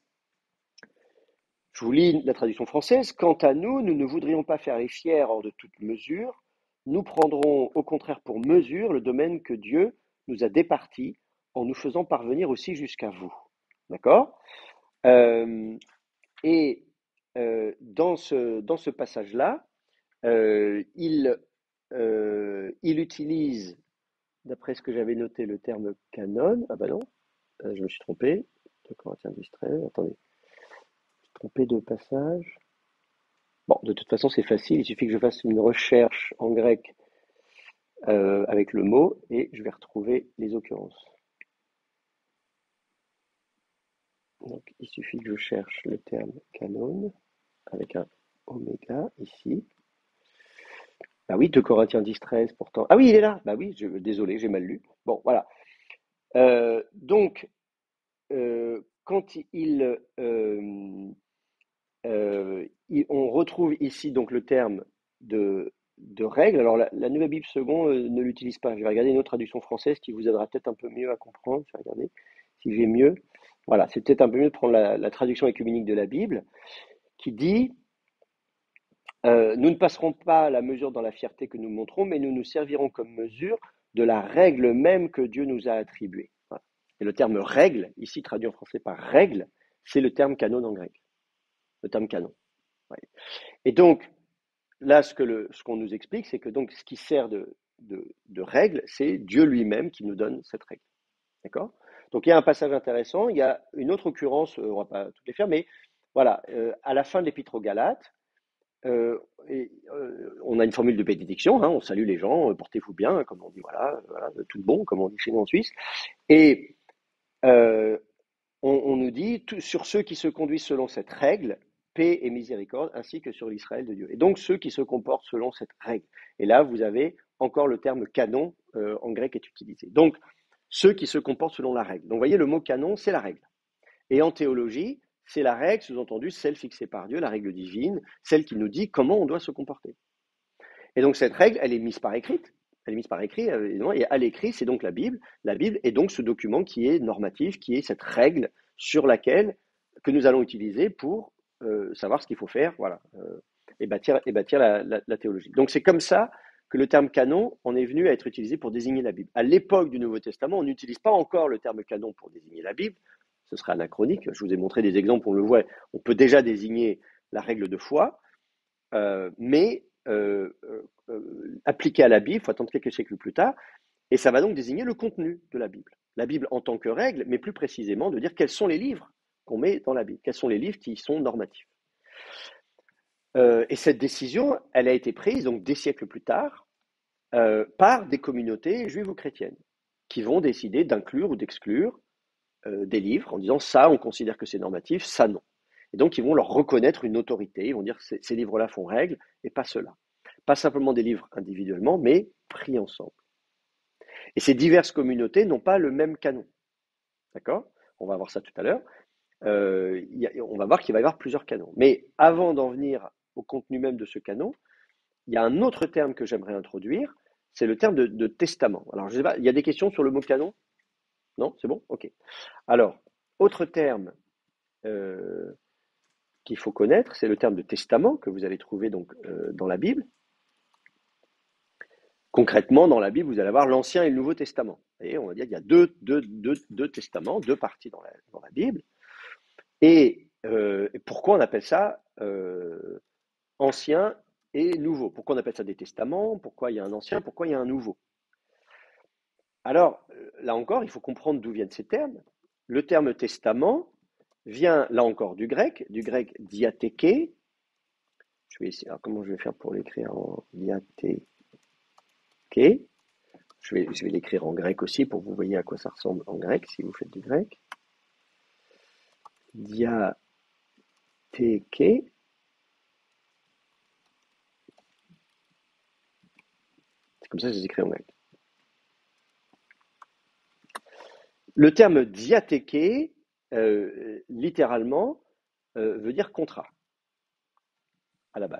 je vous lis la traduction française. Quant à nous, nous ne voudrions pas faire les fiers hors de toute mesure. Nous prendrons au contraire pour mesure le domaine que Dieu nous a départi en nous faisant parvenir aussi jusqu'à vous. D'accord? Euh, Et euh, dans ce, dans ce passage-là, euh, il, euh, il utilise, d'après ce que j'avais noté, le terme canon. Ah bah non, euh, je me suis trompé. deux Corinthiens dix, treize, attendez, je me suis trompé de passage. Bon, de toute façon, c'est facile, il suffit que je fasse une recherche en grec euh, avec le mot et je vais retrouver les occurrences. Donc, il suffit que je cherche le terme canon avec un oméga ici. Ah oui, deux Corinthiens dix, treize pourtant. Ah oui, il est là. Bah oui, je, désolé, j'ai mal lu. Bon, voilà. Euh, donc, euh, quand il, euh, euh, il- on retrouve ici donc le terme de, de règle. Alors, la, la Nouvelle Bible Second euh, ne l'utilise pas. Je vais regarder une autre traduction française qui vous aidera peut-être un peu mieux à comprendre. Je vais regarder si j'ai mieux. Voilà, c'est peut-être un peu mieux de prendre la, la traduction œcuménique de la Bible qui dit Euh, nous ne passerons pas la mesure dans la fierté que nous montrons, mais nous nous servirons comme mesure de la règle même que Dieu nous a attribuée. Voilà. Et le terme règle, ici traduit en français par règle, c'est le terme canon en grec. Le terme canon. Ouais. Et donc, là, ce que le, ce qu'on nous explique, c'est que donc ce qui sert de, de, de règle, c'est Dieu lui-même qui nous donne cette règle. D'accord? Donc il y a un passage intéressant, il y a une autre occurrence, euh, on ne va pas toutes les faire, mais voilà, euh, à la fin de l'épître aux Galates, Euh, et, euh, on a une formule de bénédiction, hein, on salue les gens, euh, portez-vous bien, comme on dit, voilà, voilà, tout bon, comme on dit chez nous en Suisse. Et euh, on, on nous dit, tout- sur ceux qui se conduisent selon cette règle, paix et miséricorde, ainsi que sur l'Israël de Dieu. Et donc ceux qui se comportent selon cette règle. Et là, vous avez encore le terme canon euh, en grec est utilisé. Donc ceux qui se comportent selon la règle. Donc vous voyez, le mot canon, c'est la règle. Et en théologie, c'est la règle, sous-entendu, celle fixée par Dieu, la règle divine, celle qui nous dit comment on doit se comporter. Et donc cette règle, elle est mise par écrit, elle est mise par écrit, évidemment, et à l'écrit, c'est donc la Bible. La Bible est donc ce document qui est normatif, qui est cette règle sur laquelle que nous allons utiliser pour euh, savoir ce qu'il faut faire, voilà, euh, et bâtir, et bâtir la, la, la théologie. Donc c'est comme ça que le terme canon en est venu à être utilisé pour désigner la Bible. À l'époque du Nouveau Testament, on n'utilise pas encore le terme canon pour désigner la Bible. Ce serait anachronique. Je vous ai montré des exemples, on le voit. On peut déjà désigner la règle de foi, euh, mais euh, euh, appliquée à la Bible, il faut attendre quelques siècles plus tard, et ça va donc désigner le contenu de la Bible. La Bible en tant que règle, mais plus précisément de dire quels sont les livres qu'on met dans la Bible, quels sont les livres qui y sont normatifs. Euh, et cette décision, elle a été prise donc des siècles plus tard euh, par des communautés juives ou chrétiennes qui vont décider d'inclure ou d'exclure euh, des livres en disant ça, on considère que c'est normatif, ça non. Et donc ils vont leur reconnaître une autorité, ils vont dire ces, ces livres-là font règle et pas ceux-là. Pas simplement des livres individuellement, mais pris ensemble. Et ces diverses communautés n'ont pas le même canon. D'accord ? On va voir ça tout à l'heure. Euh, y a, on va voir qu'il va y avoir plusieurs canons. Mais avant d'en venir au contenu même de ce canon, il y a un autre terme que j'aimerais introduire, c'est le terme de, de testament. Alors, je sais pas, il y a des questions sur le mot canon ? Non ? C'est bon ? Ok. Alors, autre terme euh, qu'il faut connaître, c'est le terme de testament que vous allez trouver donc euh, dans la Bible. Concrètement, dans la Bible, vous allez avoir l'Ancien et le Nouveau Testament. Et on va dire qu'il y a deux, deux, deux, deux testaments, deux parties dans la, dans la Bible. Et, euh, et pourquoi on appelle ça euh, ancien et nouveau? Pourquoi on appelle ça des testaments? Pourquoi il y a un ancien? Pourquoi il y a un nouveau? Alors, là encore, il faut comprendre d'où viennent ces termes. Le terme testament vient, là encore, du grec, du grec diatheke. Je vais essayer, alors comment je vais faire pour l'écrire en diatheke? Je vais, je vais l'écrire en grec aussi pour que vous voyez à quoi ça ressemble en grec, si vous faites du grec. Diatheke. C'est comme ça que c'est écrit en grec. Le terme diatheke, euh, littéralement, euh, veut dire contrat, à la base.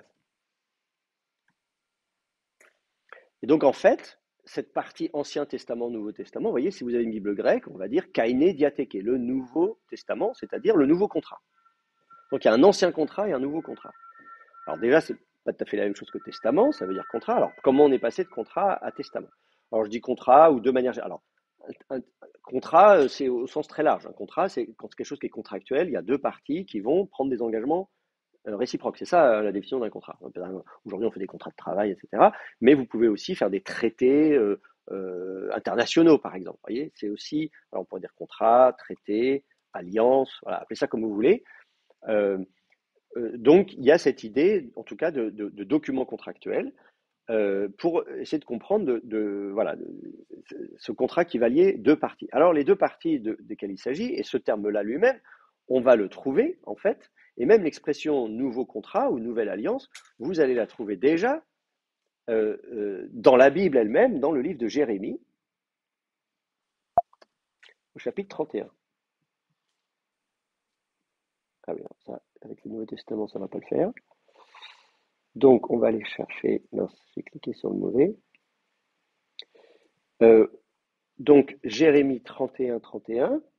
Et donc, en fait, cette partie Ancien Testament, Nouveau Testament, vous voyez, si vous avez une Bible grecque, on va dire Kainé diatheke, le Nouveau Testament, c'est-à-dire le nouveau contrat. Donc, il y a un ancien contrat et un nouveau contrat. Alors déjà, c'est pas tout à fait la même chose que testament, ça veut dire contrat. Alors, comment on est passé de contrat à testament? Alors, je dis contrat ou de manière... Alors, un, un contrat, c'est au sens très large. Un contrat, c'est quand quelque chose qui est contractuel, il y a deux parties qui vont prendre des engagements euh, réciproques. C'est ça euh, la définition d'un contrat. Aujourd'hui, on fait des contrats de travail, et cetera. Mais vous pouvez aussi faire des traités euh, euh, internationaux, par exemple. Vous voyez, c'est aussi, alors on pourrait dire contrat, traité, alliance, voilà, appelez ça comme vous voulez. Euh, euh, donc, il y a cette idée, en tout cas, de, de, de documents contractuels euh, pour essayer de comprendre de, de, voilà, de, de, ce contrat qui va lier deux parties. Alors, les deux parties de, desquelles il s'agit, et ce terme-là lui-même, on va le trouver, en fait, et même l'expression nouveau contrat ou nouvelle alliance, vous allez la trouver déjà euh, euh, dans la Bible elle-même, dans le livre de Jérémie, au chapitre trente et un. Ah oui, alors ça, avec le Nouveau Testament, ça ne va pas le faire. Donc, on va aller chercher. Non, j'ai cliqué sur le mauvais. Euh, donc, Jérémie trente et un, trente et un.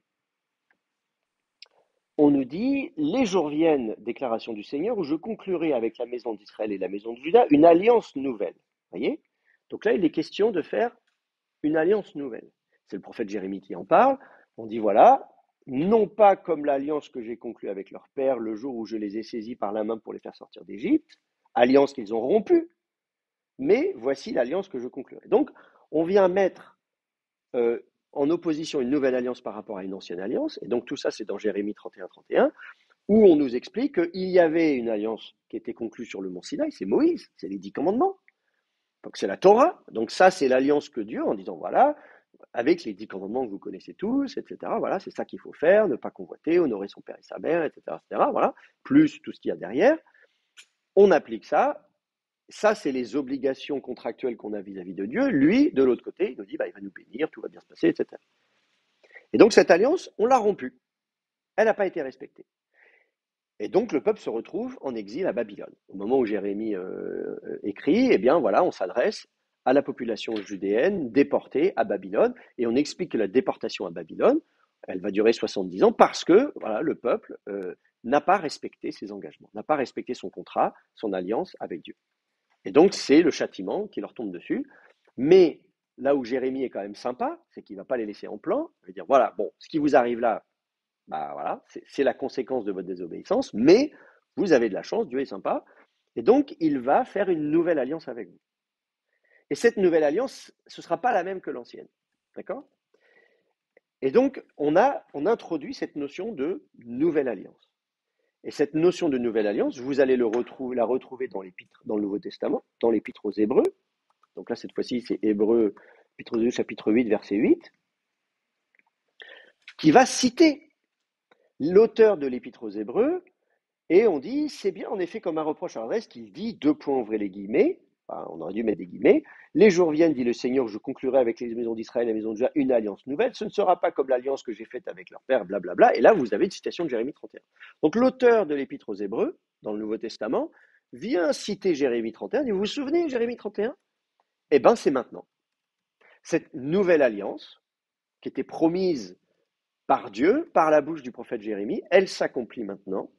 On nous dit, les jours viennent, déclaration du Seigneur, où je conclurai avec la maison d'Israël et la maison de Juda une alliance nouvelle. Voyez? Donc là, il est question de faire une alliance nouvelle. C'est le prophète Jérémie qui en parle. On dit, voilà, non pas comme l'alliance que j'ai conclue avec leur père le jour où je les ai saisis par la main pour les faire sortir d'Égypte, alliance qu'ils ont rompue, mais voici l'alliance que je conclurai. Donc, on vient mettre euh, en opposition une nouvelle alliance par rapport à une ancienne alliance, et donc tout ça c'est dans Jérémie trente et un, trente et un, où on nous explique qu'il y avait une alliance qui était conclue sur le mont Sinaï, c'est Moïse, c'est les dix commandements, donc c'est la Torah, donc ça c'est l'alliance que Dieu, en disant voilà, avec les dix commandements que vous connaissez tous, et cetera, voilà, c'est ça qu'il faut faire, ne pas convoiter, honorer son père et sa mère, et cetera, et cetera, voilà, plus tout ce qu'il y a derrière, on applique ça. Ça, c'est les obligations contractuelles qu'on a vis-à-vis de Dieu. Lui, de l'autre côté, il nous dit, bah, il va nous bénir, tout va bien se passer, et cetera. Et donc, cette alliance, on l'a rompue. Elle n'a pas été respectée. Et donc, le peuple se retrouve en exil à Babylone. Au moment où Jérémie euh, écrit, eh bien, voilà, on s'adresse à la population judéenne déportée à Babylone, et on explique que la déportation à Babylone, elle va durer soixante-dix ans parce que, voilà, le peuple euh, n'a pas respecté ses engagements, n'a pas respecté son contrat, son alliance avec Dieu. Et donc, c'est le châtiment qui leur tombe dessus. Mais là où Jérémie est quand même sympa, c'est qu'il ne va pas les laisser en plan. Il va dire, voilà, bon, ce qui vous arrive là, bah voilà, c'est c'est la conséquence de votre désobéissance, mais vous avez de la chance, Dieu est sympa. Et donc, il va faire une nouvelle alliance avec vous. Et cette nouvelle alliance, ce ne sera pas la même que l'ancienne. D'accord? Et donc, on a, on introduit cette notion de nouvelle alliance. Et cette notion de nouvelle alliance, vous allez le retrouver, la retrouver dans l'épître, dans le Nouveau Testament, dans l'épître aux Hébreux. Donc là, cette fois-ci, c'est Hébreux, épître aux Hébreux, chapitre huit, verset huit, qui va citer l'auteur de l'épître aux Hébreux. Et on dit, c'est bien en effet comme un reproche à l'adresse qu'il dit, deux points, ouvrez les guillemets, enfin, on aurait dû mettre des guillemets, les jours viennent, dit le Seigneur, je conclurai avec les maisons d'Israël et la maison de Juda une alliance nouvelle, ce ne sera pas comme l'alliance que j'ai faite avec leur père, blablabla. Et là, vous avez une citation de Jérémie trente et un. Donc l'auteur de l'Épître aux Hébreux, dans le Nouveau Testament, vient citer Jérémie trente et un, et vous vous souvenez, Jérémie trente et un? Eh bien, c'est maintenant. Cette nouvelle alliance, qui était promise par Dieu, par la bouche du prophète Jérémie, elle s'accomplit maintenant.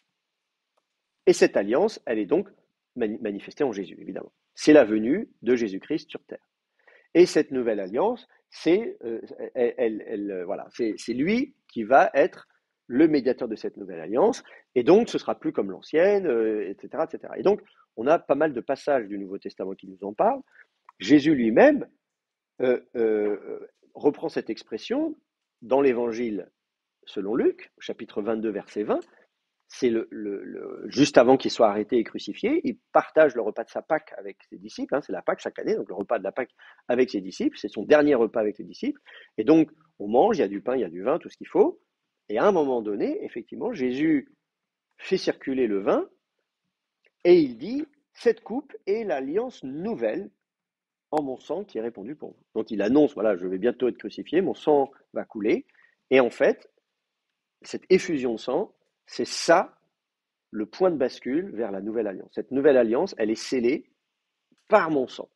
Et cette alliance, elle est donc manifestée en Jésus, évidemment. C'est la venue de Jésus-Christ sur terre. Et cette nouvelle alliance, c'est euh, elle, elle, elle, voilà, c'est, c'est lui qui va être le médiateur de cette nouvelle alliance. Et donc, ce sera plus comme l'ancienne, euh, et cetera, et cetera. Et donc, on a pas mal de passages du Nouveau Testament qui nous en parlent. Jésus lui-même euh, euh, reprend cette expression dans l'Évangile selon Luc, chapitre vingt-deux, verset vingt. C'est le, le, le, juste avant qu'il soit arrêté et crucifié, il partage le repas de sa Pâque avec ses disciples, hein, c'est la Pâque chaque année, donc le repas de la Pâque avec ses disciples, c'est son dernier repas avec les disciples, et donc on mange, il y a du pain, il y a du vin, tout ce qu'il faut, et à un moment donné, effectivement, Jésus fait circuler le vin, et il dit, cette coupe est l'alliance nouvelle en mon sang qui est répandu pour vous. Donc il annonce, voilà, je vais bientôt être crucifié, mon sang va couler, et en fait, cette effusion de sang, c'est ça le point de bascule vers la nouvelle alliance. Cette nouvelle alliance, elle est scellée par mon sang.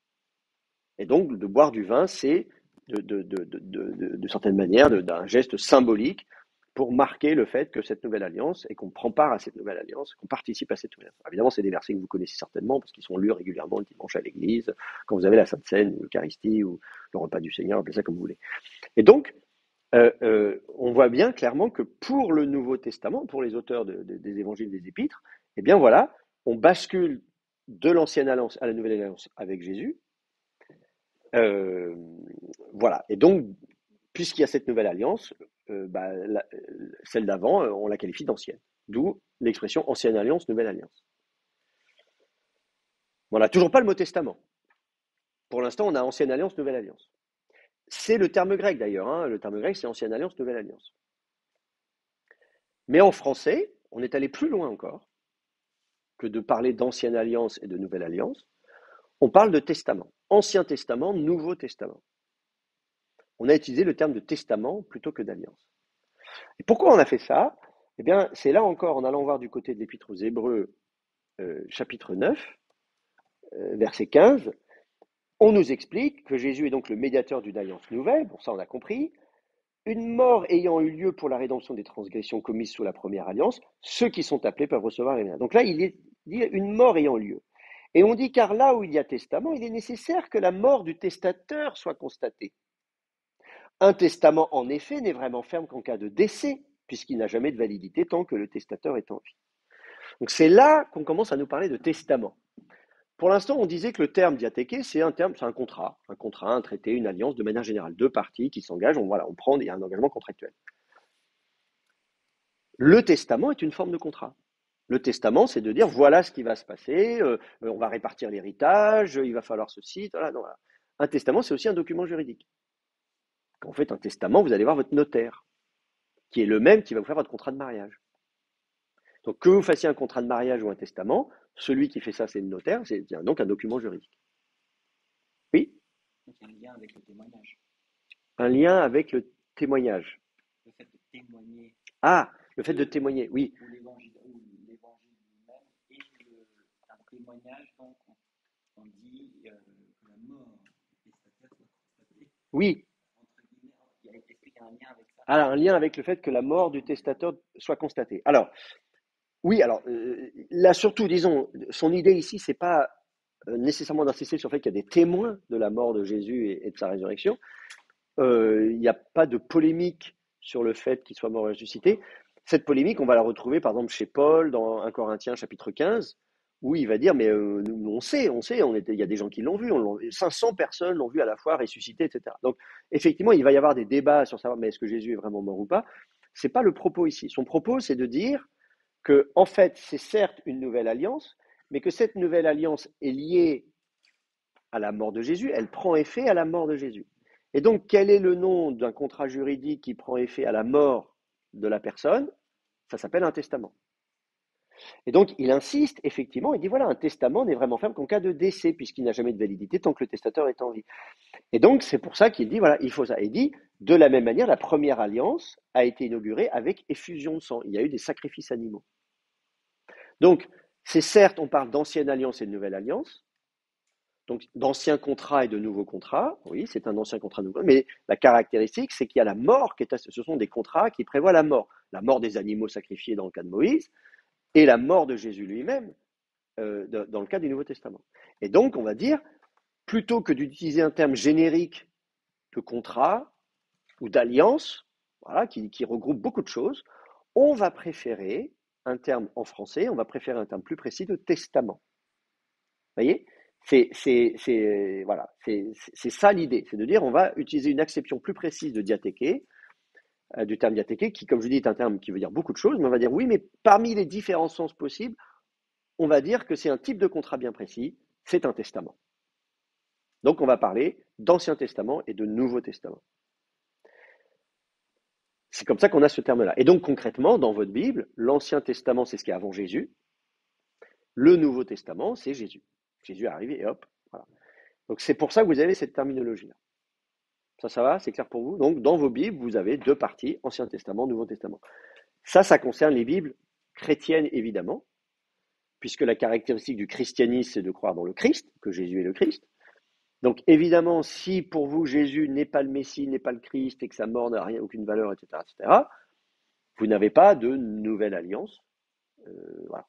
Et donc, de boire du vin, c'est de, de, de, de, de, de certaine manière d'un geste symbolique pour marquer le fait que cette nouvelle alliance, et qu'on prend part à cette nouvelle alliance, qu'on participe à cette nouvelle alliance. Évidemment, c'est des versets que vous connaissez certainement, parce qu'ils sont lus régulièrement le dimanche à l'église, quand vous avez la Sainte Seine, ou l'Eucharistie, ou le repas du Seigneur, appelez ça comme vous voulez. Et donc, Euh, euh, on voit bien clairement que pour le Nouveau Testament, pour les auteurs de, de, des évangiles, des épîtres, eh bien voilà, on bascule de l'ancienne alliance à la nouvelle alliance avec Jésus. Euh, voilà. Et donc, puisqu'il y a cette nouvelle alliance, euh, bah, la, celle d'avant, on la qualifie d'ancienne. D'où l'expression ancienne alliance, nouvelle alliance. On n'a toujours pas le mot testament. Pour l'instant, on a ancienne alliance, nouvelle alliance. C'est le terme grec d'ailleurs. Hein. Le terme grec, c'est ancienne alliance, nouvelle alliance. Mais en français, on est allé plus loin encore que de parler d'ancienne alliance et de nouvelle alliance. On parle de testament. Ancien testament, nouveau testament. On a utilisé le terme de testament plutôt que d'alliance. Et pourquoi on a fait ça? Eh bien, c'est là encore, en allant voir du côté de l'Épître aux Hébreux, euh, chapitre neuf, euh, verset quinze, on nous explique que Jésus est donc le médiateur d'une alliance nouvelle, bon ça on a compris, une mort ayant eu lieu pour la rédemption des transgressions commises sous la première alliance, ceux qui sont appelés peuvent recevoir les biens. Donc là, il est dit une mort ayant eu lieu. Et on dit, car là où il y a testament, il est nécessaire que la mort du testateur soit constatée. Un testament, en effet, n'est vraiment ferme qu'en cas de décès, puisqu'il n'a jamais de validité tant que le testateur est en vie. Donc c'est là qu'on commence à nous parler de testament. Pour l'instant, on disait que le terme diathéké, c'est un terme, c'est un contrat, un contrat, un traité, une alliance de manière générale. Deux parties qui s'engagent, on, voilà, on prend, il y a un engagement contractuel. Le testament est une forme de contrat. Le testament, c'est de dire voilà ce qui va se passer, euh, on va répartir l'héritage, il va falloir ceci, voilà, non, voilà. Un testament, c'est aussi un document juridique. Quand vous faites un testament, vous allez voir votre notaire, qui est le même qui va vous faire votre contrat de mariage. Donc que vous fassiez un contrat de mariage ou un testament, celui qui fait ça, c'est le notaire, c'est donc un document juridique. Oui? Donc il y a un lien avec le témoignage. Un lien avec le témoignage. Le fait de témoigner. Ah, le fait de témoigner, oui. Ou l'évangile, ou l'évangile lui-même et le, un témoignage, donc on, on dit euh, que la mort des testataires soit constatée. Oui. Entre guillemets, est-ce qu'il y a un lien avec ça? Alors, un lien avec le fait que la mort du testateur soit constatée. Alors, oui, alors euh, là surtout, disons, son idée ici, c'est pas euh, nécessairement d'insister sur le fait qu'il y a des témoins de la mort de Jésus et, et de sa résurrection. Euh, il n'y a pas de polémique sur le fait qu'il soit mort et ressuscité. Cette polémique, on va la retrouver par exemple chez Paul dans un Corinthiens chapitre quinze, où il va dire, mais euh, nous, on sait, on sait, on était, il y a des gens qui l'ont vu, on l'ont- cinq cents personnes l'ont vu à la fois ressuscité, et cetera. Donc effectivement, il va y avoir des débats sur savoir, mais est-ce que Jésus est vraiment mort ou pas? C'est pas le propos ici. Son propos, c'est de dire que, en fait, c'est certes une nouvelle alliance, mais que cette nouvelle alliance est liée à la mort de Jésus, elle prend effet à la mort de Jésus. Et donc, quel est le nom d'un contrat juridique qui prend effet à la mort de la personne? Ça s'appelle un testament. Et donc, il insiste, effectivement, il dit, voilà, un testament n'est vraiment ferme qu'en cas de décès, puisqu'il n'a jamais de validité tant que le testateur est en vie. Et donc, c'est pour ça qu'il dit, voilà, il faut ça. Et il dit, de la même manière, la première alliance a été inaugurée avec effusion de sang. Il y a eu des sacrifices animaux. Donc, c'est certes, on parle d'ancienne alliance et de nouvelle alliance, donc d'anciens contrats et de nouveaux contrats, oui, c'est un ancien contrat nouveau, mais la caractéristique, c'est qu'il y a la mort, qui est, ce sont des contrats qui prévoient la mort. La mort des animaux sacrifiés dans le cas de Moïse, et la mort de Jésus lui-même euh, de, dans le cas du Nouveau Testament. Et donc, on va dire, plutôt que d'utiliser un terme générique de contrat ou d'alliance, voilà, qui, qui regroupe beaucoup de choses, on va préférer un terme en français, on va préférer un terme plus précis de testament. Vous voyez? C'est, c'est, c'est, voilà, c'est, c'est ça l'idée, c'est de dire on va utiliser une acception plus précise de diathéké, euh, du terme diathéké, qui, comme je dis, est un terme qui veut dire beaucoup de choses, mais on va dire oui, mais parmi les différents sens possibles, on va dire que c'est un type de contrat bien précis, c'est un testament. Donc on va parler d'Ancien Testament et de Nouveau Testament. C'est comme ça qu'on a ce terme-là. Et donc concrètement, dans votre Bible, l'Ancien Testament, c'est ce qui est avant Jésus, le Nouveau Testament, c'est Jésus. Jésus est arrivé et hop, voilà. Donc c'est pour ça que vous avez cette terminologie-là. Ça, ça va? C'est clair pour vous? Donc, dans vos Bibles, vous avez deux parties, Ancien Testament, Nouveau Testament. Ça, ça concerne les Bibles chrétiennes, évidemment, puisque la caractéristique du christianisme, c'est de croire dans le Christ, que Jésus est le Christ. Donc, évidemment, si pour vous, Jésus n'est pas le Messie, n'est pas le Christ, et que sa mort n'a rien, aucune valeur, et cetera, et cetera, vous n'avez pas de nouvelle alliance. Euh, voilà.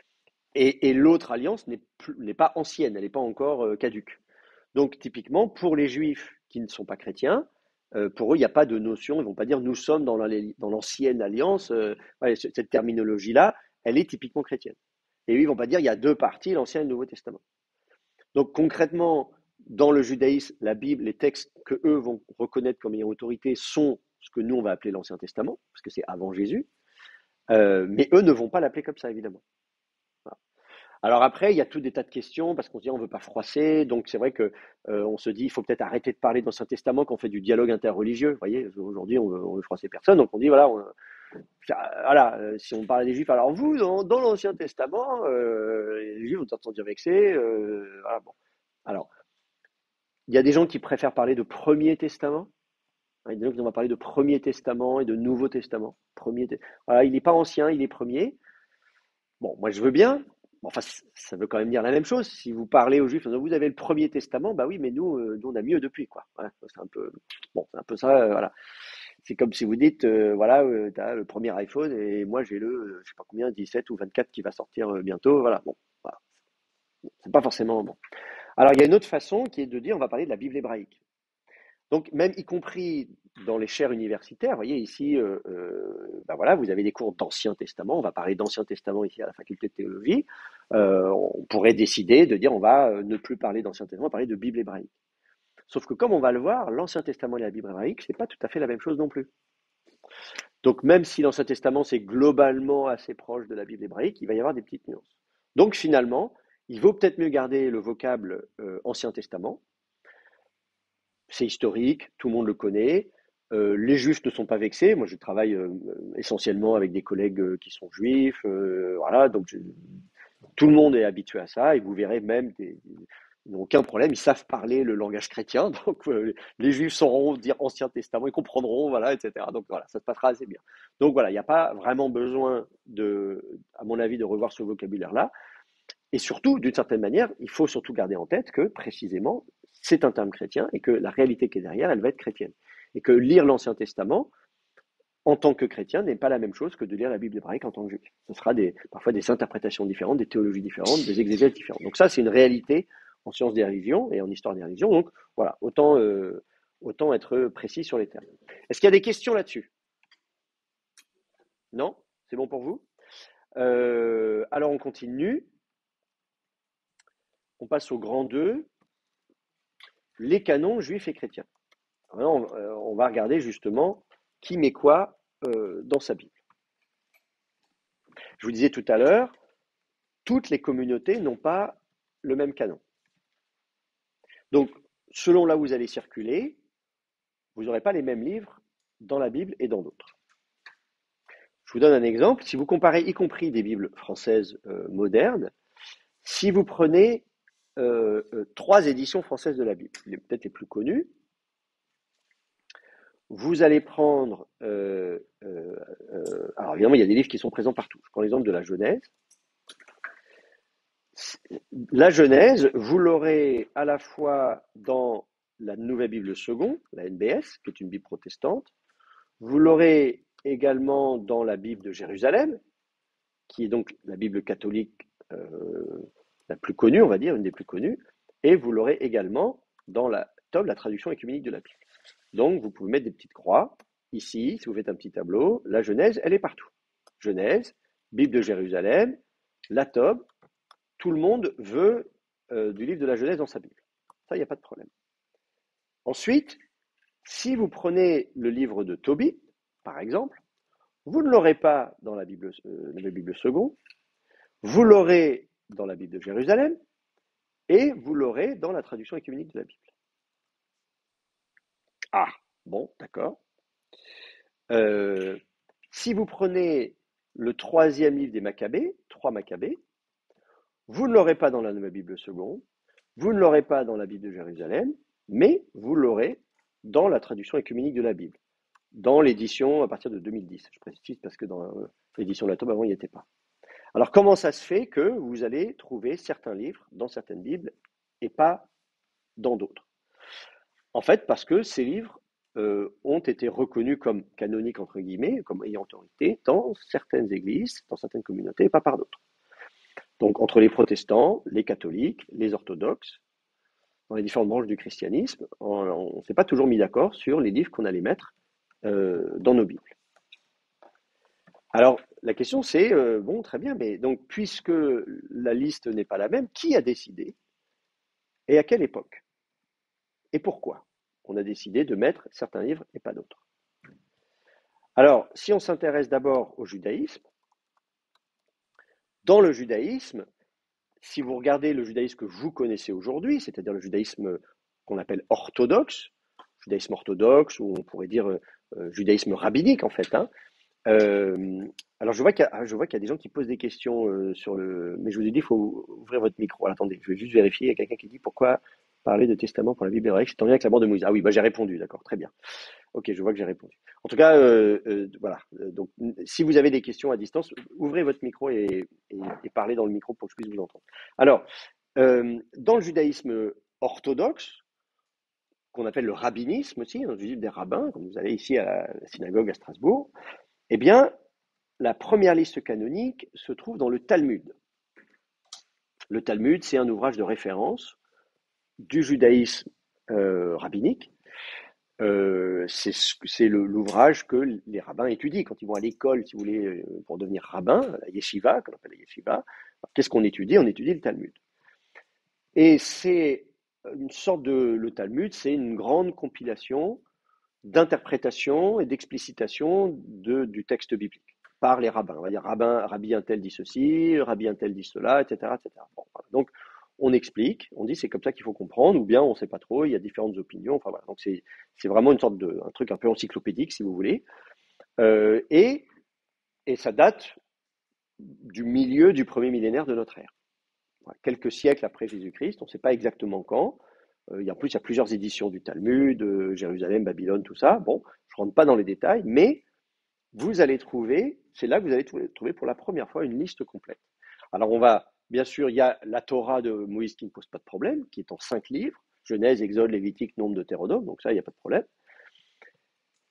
Et, et l'autre alliance n'est, plus, n'est pas ancienne, elle n'est pas encore euh, caduque. Donc, typiquement, pour les Juifs qui ne sont pas chrétiens, euh, pour eux, il n'y a pas de notion, ils ne vont pas dire nous sommes dans, la, dans l'ancienne alliance. Euh, ouais, cette terminologie-là, elle est typiquement chrétienne. Et eux, ils ne vont pas dire il y a deux parties, l'Ancien et le Nouveau Testament. Donc, concrètement, dans le judaïsme, la Bible, les textes que eux vont reconnaître comme ayant autorité sont ce que nous, on va appeler l'Ancien Testament, parce que c'est avant Jésus. Euh, mais eux ne vont pas l'appeler comme ça, évidemment. Voilà. Alors après, il y a tout des tas de questions parce qu'on se dit on ne veut pas froisser, donc c'est vrai que euh, on se dit il faut peut-être arrêter de parler d'Ancien Testament quand on fait du dialogue interreligieux. Vous voyez, aujourd'hui on veut, on veut froisser personne, donc on dit voilà, on, voilà, euh, si on parle des Juifs, alors vous dans, dans l'Ancien Testament, euh, les Juifs vont se sentir vexés. Euh, voilà, bon. Alors, il y a des gens qui préfèrent parler de Premier Testament. Il y a des gens qui vont parler de Premier Testament et de Nouveau Testament. Premier, voilà, il n'est pas ancien, il est premier. Bon, moi je veux bien. Enfin, ça veut quand même dire la même chose. Si vous parlez aux Juifs, vous avez le Premier Testament, bah oui, mais nous, euh, nous on a mieux depuis, quoi. Voilà, c'est un peu, bon, c'est un peu ça, euh, voilà. C'est comme si vous dites, euh, voilà, euh, tu as le premier iPhone et moi j'ai le, euh, je sais pas combien, dix-sept ou vingt-quatre qui va sortir euh, bientôt, voilà. Bon, voilà. C'est pas forcément bon. Alors il y a une autre façon qui est de dire, on va parler de la Bible hébraïque. Donc, même y compris dans les chaires universitaires, vous voyez ici, euh, euh, ben voilà, vous avez des cours d'Ancien Testament, on va parler d'Ancien Testament ici à la faculté de théologie, euh, on pourrait décider de dire on va ne plus parler d'Ancien Testament, on va parler de Bible hébraïque. Sauf que comme on va le voir, l'Ancien Testament et la Bible hébraïque, c'est pas tout à fait la même chose non plus. Donc même si l'Ancien Testament c'est globalement assez proche de la Bible hébraïque, il va y avoir des petites nuances. Donc finalement, il vaut peut-être mieux garder le vocable euh, Ancien Testament. C'est historique, tout le monde le connaît. Euh, les juifs ne sont pas vexés. Moi, je travaille euh, essentiellement avec des collègues euh, qui sont juifs. Euh, voilà, donc je, tout le monde est habitué à ça. Et vous verrez même, des, ils n'ont aucun problème. Ils savent parler le langage chrétien. Donc, euh, les juifs sauront dire Ancien Testament, ils comprendront, voilà, et cetera. Donc voilà, ça se passera assez bien. Donc voilà, il n'y a pas vraiment besoin de, à mon avis, de revoir ce vocabulaire-là. Et surtout, d'une certaine manière, il faut surtout garder en tête que, précisément, c'est un terme chrétien et que la réalité qui est derrière, elle va être chrétienne. Et que lire l'Ancien Testament, en tant que chrétien, n'est pas la même chose que de lire la Bible hébraïque en tant que juif. Ce sera des, parfois des interprétations différentes, des théologies différentes, des exégèses différentes. Donc ça, c'est une réalité en sciences des religions et en histoire des religions. Donc voilà, autant, euh, autant être précis sur les termes. Est-ce qu'il y a des questions là-dessus? Non? C'est bon pour vous? Euh, alors on continue. On passe au grand deux, les canons juifs et chrétiens. Alors, on, euh, on va regarder justement qui met quoi euh, dans sa Bible. Je vous disais tout à l'heure, toutes les communautés n'ont pas le même canon. Donc, selon là où vous allez circuler, vous n'aurez pas les mêmes livres dans la Bible et dans d'autres. Je vous donne un exemple. Si vous comparez, y compris des Bibles françaises euh, modernes, si vous prenez euh, euh, trois éditions françaises de la Bible, les- peut-être les plus connues, vous allez prendre, euh, euh, euh, alors évidemment, il y a des livres qui sont présents partout. Je prends l'exemple de la Genèse. La Genèse, vous l'aurez à la fois dans la Nouvelle Bible Seconde, la N B S, qui est une Bible protestante. Vous l'aurez également dans la Bible de Jérusalem, qui est donc la Bible catholique euh, la plus connue, on va dire, une des plus connues. Et vous l'aurez également dans la T O B, la traduction écuménique de la Bible. Donc, vous pouvez mettre des petites croix. Ici, si vous faites un petit tableau, la Genèse, elle est partout. Genèse, Bible de Jérusalem, la T O B, tout le monde veut euh, du livre de la Genèse dans sa Bible. Ça, il n'y a pas de problème. Ensuite, si vous prenez le livre de Tobit, par exemple, vous ne l'aurez pas dans la Bible, euh, la Bible seconde, vous l'aurez dans la Bible de Jérusalem, et vous l'aurez dans la traduction écuménique de la Bible. Ah, bon, d'accord. Euh, si vous prenez le troisième livre des Maccabées, trois Maccabées, vous ne l'aurez pas dans la Nouvelle Bible seconde, vous ne l'aurez pas dans la Bible de Jérusalem, mais vous l'aurez dans la traduction écuménique de la Bible, dans l'édition à partir de deux mille dix. Je précise parce que dans l'édition de la T O B, avant, il n'y était pas. Alors, comment ça se fait que vous allez trouver certains livres dans certaines Bibles et pas dans d'autres? En fait, parce que ces livres euh, ont été reconnus comme canoniques, entre guillemets, comme ayant autorité dans certaines églises, dans certaines communautés, et pas par d'autres. Donc, entre les protestants, les catholiques, les orthodoxes, dans les différentes branches du christianisme, on ne s'est pas toujours mis d'accord sur les livres qu'on allait mettre euh, dans nos Bibles. Alors, la question c'est, euh, bon, très bien, mais donc, puisque la liste n'est pas la même, qui a décidé et à quelle époque? Et pourquoi on a décidé de mettre certains livres et pas d'autres? Alors, si on s'intéresse d'abord au judaïsme, dans le judaïsme, si vous regardez le judaïsme que vous connaissez aujourd'hui, c'est-à-dire le judaïsme qu'on appelle orthodoxe, judaïsme orthodoxe, ou on pourrait dire euh, judaïsme rabbinique en fait, hein, euh, alors je vois qu'il y a, je vois qu'il y a des gens qui posent des questions euh, sur le... Mais je vous ai dit, il faut ouvrir votre micro. Alors, attendez, je vais juste vérifier. Il y a quelqu'un qui dit pourquoi parler de testament pour la Bible hébraïque, c'est en lien avec la mort de Moïse. Ah oui, bah j'ai répondu, d'accord, très bien. Ok, je vois que j'ai répondu. En tout cas, euh, euh, voilà. Donc, si vous avez des questions à distance, ouvrez votre micro et, et, et parlez dans le micro pour que je puisse vous entendre. Alors, euh, dans le judaïsme orthodoxe, qu'on appelle le rabbinisme aussi, dans le judaïsme des rabbins, quand vous allez ici à la synagogue à Strasbourg, eh bien, la première liste canonique se trouve dans le Talmud. Le Talmud, c'est un ouvrage de référence du judaïsme euh, rabbinique. Euh, c'est c'est le- l'ouvrage que les rabbins étudient quand ils vont à l'école, si vous voulez, euh, pour devenir rabbin, la yeshiva, qu'on appelle la yeshiva. Alors, qu'est-ce qu'on étudie? On étudie le Talmud. Et c'est une sorte de... Le Talmud, c'est une grande compilation d'interprétation et d'explicitation de, du texte biblique par les rabbins. On va dire rabbin, rabbi un tel dit ceci, rabbi un tel dit cela, et cetera, et cetera. Bon, voilà. Donc, on explique, on dit c'est comme ça qu'il faut comprendre, ou bien on ne sait pas trop, il y a différentes opinions. Enfin voilà. Donc c'est c'est vraiment une sorte de un truc un peu encyclopédique si vous voulez, euh, et et ça date du milieu du premier millénaire de notre ère. Voilà. Quelques siècles après Jésus-Christ, on ne sait pas exactement quand. Euh, il y a en plus il y a plusieurs éditions du Talmud, euh, Jérusalem, Babylone, tout ça. Bon, je rentre pas dans les détails, mais vous allez trouver, c'est là que vous allez trouver pour la première fois une liste complète. Alors on va, bien sûr, il y a la Torah de Moïse qui ne pose pas de problème, qui est en cinq livres, Genèse, Exode, Lévitique, Nombre, Deutéronome, donc ça, il n'y a pas de problème.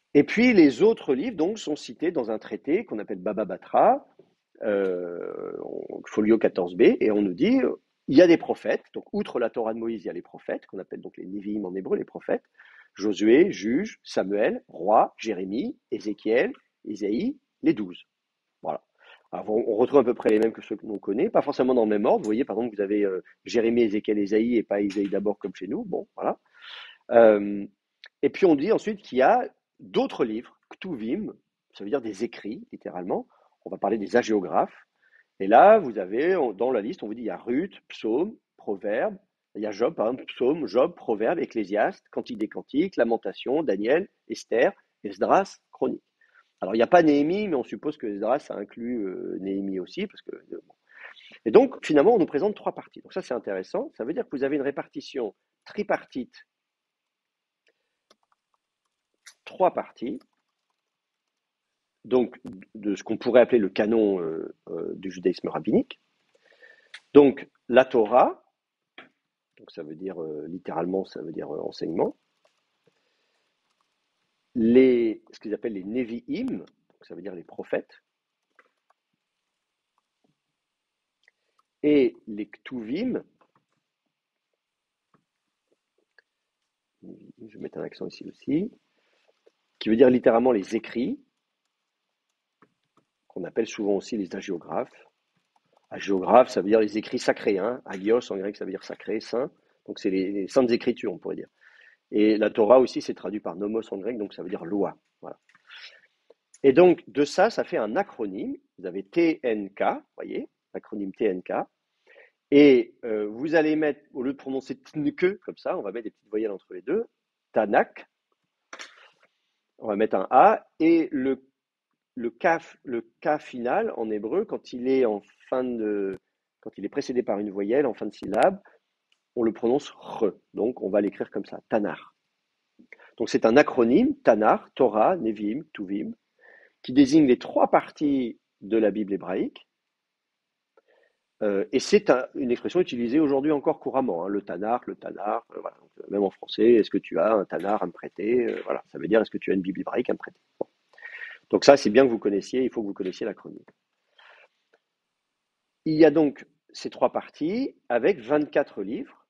Et puis les autres livres donc sont cités dans un traité qu'on appelle Baba Batra, euh, folio quatorze b, et on nous dit euh, il y a des prophètes, donc outre la Torah de Moïse, il y a les prophètes, qu'on appelle donc les Nevi'im en hébreu, les prophètes, Josué, Juge, Samuel, Roi, Jérémie, Ézéchiel, Isaïe, les douze. Voilà. Alors, on, on retrouve à peu près les mêmes que ceux que l'on connaît, pas forcément dans le même ordre. Vous voyez, par exemple, vous avez euh, Jérémie, Ézéchiel, Isaïe, et pas Isaïe d'abord comme chez nous. Bon, voilà. Euh, et puis on dit ensuite qu'il y a d'autres livres, Ktuvim, ça veut dire des écrits, littéralement. On va parler des hagiographes. Et là, vous avez, dans la liste, on vous dit, il y a Ruth, Psaume, Proverbe, il y a Job, par exemple, Psaume, Job, Proverbe, Ecclésiaste, Cantique des Cantiques, Lamentation, Daniel, Esther, Esdras, Chronique. Alors, il n'y a pas Néhémie, mais on suppose que Esdras, ça inclut euh, Néhémie aussi, parce que... euh, bon. Et donc, finalement, on nous présente trois parties. Donc ça, c'est intéressant. Ça veut dire que vous avez une répartition tripartite, trois parties, donc de ce qu'on pourrait appeler le canon euh, euh, du judaïsme rabbinique. Donc, la Torah, donc ça veut dire, euh, littéralement, ça veut dire euh, enseignement. Les, ce qu'ils appellent les Nevi'im, donc ça veut dire les prophètes. Et les Ktuvim, je vais mettre un accent ici aussi, qui veut dire littéralement les écrits, qu'on appelle souvent aussi les hagiographes. Hagiographes, ça veut dire les écrits sacrés, hein. Hagios en grec, ça veut dire sacré, saint. Donc c'est les, les saintes écritures, on pourrait dire. Et la Torah aussi, c'est traduit par nomos en grec, donc ça veut dire loi. Voilà. Et donc, de ça, ça fait un acronyme. Vous avez T N K, vous voyez, l'acronyme T N K. Et euh, vous allez mettre, au lieu de prononcer Tnke, comme ça, on va mettre des petites voyelles entre les deux, Tanak, on va mettre un A, et le, le, kaf, le K final, en hébreu, quand il est en fin de, quand il est précédé par une voyelle, en fin de syllabe, on le prononce Re. Donc, on va l'écrire comme ça, Tanar. Donc, c'est un acronyme, Tanar, Torah, Nevi'im, Tuvim, qui désigne les trois parties de la Bible hébraïque. Euh, et c'est un, une expression utilisée aujourd'hui encore couramment, hein, le Tanakh, le Tanakh, euh, voilà. Donc, euh, même en français, est-ce que tu as un Tanakh à me prêter? Euh, Voilà, ça veut dire est-ce que tu as une Bible hébraïque à me prêter? Bon. Donc ça, c'est bien que vous connaissiez, il faut que vous connaissiez l'acronyme. Il y a donc ces trois parties avec vingt-quatre livres,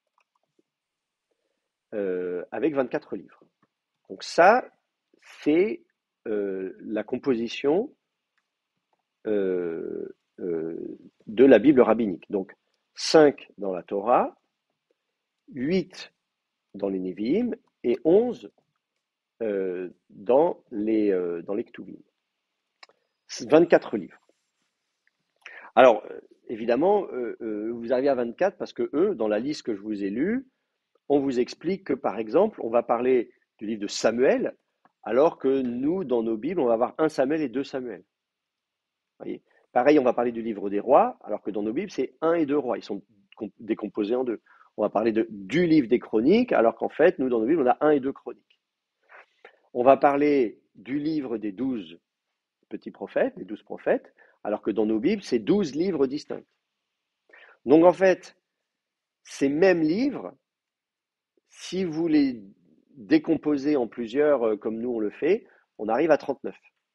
euh, avec vingt-quatre livres. Donc ça, c'est euh, la composition euh, euh, de la Bible rabbinique. Donc cinq dans la Torah, huit dans les Nevi'im et onze euh, dans les, euh, dans les Ktuvim. vingt-quatre livres. Alors, euh, évidemment, euh, euh, vous arrivez à vingt-quatre parce que eux, dans la liste que je vous ai lue, on vous explique que, par exemple, on va parler du livre de Samuel, alors que nous, dans nos Bibles, on va avoir un Samuel et deux Samuel. Voyez. Pareil, on va parler du livre des rois, alors que dans nos Bibles, c'est un et deux rois. Ils sont décomposés en deux. On va parler de, du livre des chroniques, alors qu'en fait, nous, dans nos Bibles, on a un et deux chroniques. On va parler du livre des douze petits prophètes, les douze prophètes, alors que dans nos Bibles, c'est douze livres distincts. Donc en fait, ces mêmes livres, si vous les décomposez en plusieurs, comme nous on le fait, on arrive à trente-neuf.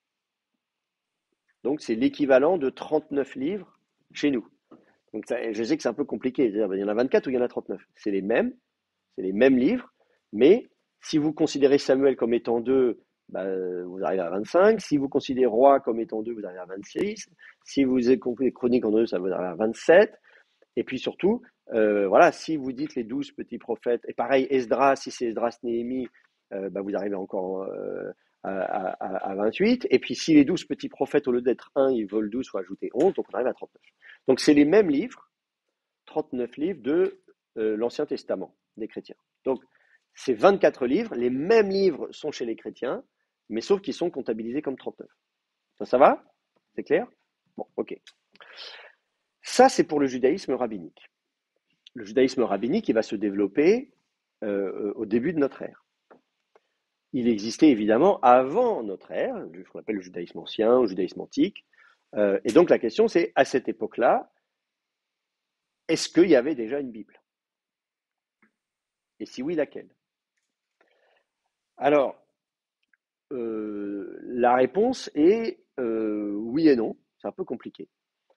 Donc c'est l'équivalent de trente-neuf livres chez nous. Donc ça, je sais que c'est un peu compliqué, il y en a vingt-quatre ou il y en a trente-neuf. C'est les mêmes, c'est les mêmes livres, mais si vous considérez Samuel comme étant deux, bah, vous arrivez à vingt-cinq. Si vous considérez Roi comme étant deux, vous arrivez à vingt-six. Si vous écoutez Chroniques en deux, ça vous arrive à vingt-sept. Et puis surtout, euh, voilà, si vous dites les douze petits prophètes, et pareil, Esdras, si c'est Esdras Néhémie, euh, bah, vous arrivez encore euh, à, à, à vingt-huit. Et puis si les douze petits prophètes, au lieu d'être un, ils veulent douze, faut ajouter onze, donc on arrive à trente-neuf. Donc c'est les mêmes livres, trente-neuf livres de euh, l'Ancien Testament des chrétiens. Donc c'est vingt-quatre livres, les mêmes livres sont chez les chrétiens, mais sauf qu'ils sont comptabilisés comme trente-neuf. Ça, ça va? C'est clair? Bon, ok. Ça, c'est pour le judaïsme rabbinique. Le judaïsme rabbinique, il va se développer euh, au début de notre ère. Il existait évidemment avant notre ère, ce qu'on appelle le judaïsme ancien, le judaïsme antique. Euh, et donc la question, c'est, à cette époque-là, est-ce qu'il y avait déjà une Bible? Et si oui, laquelle? Alors, euh, la réponse est euh, oui et non. C'est un peu compliqué.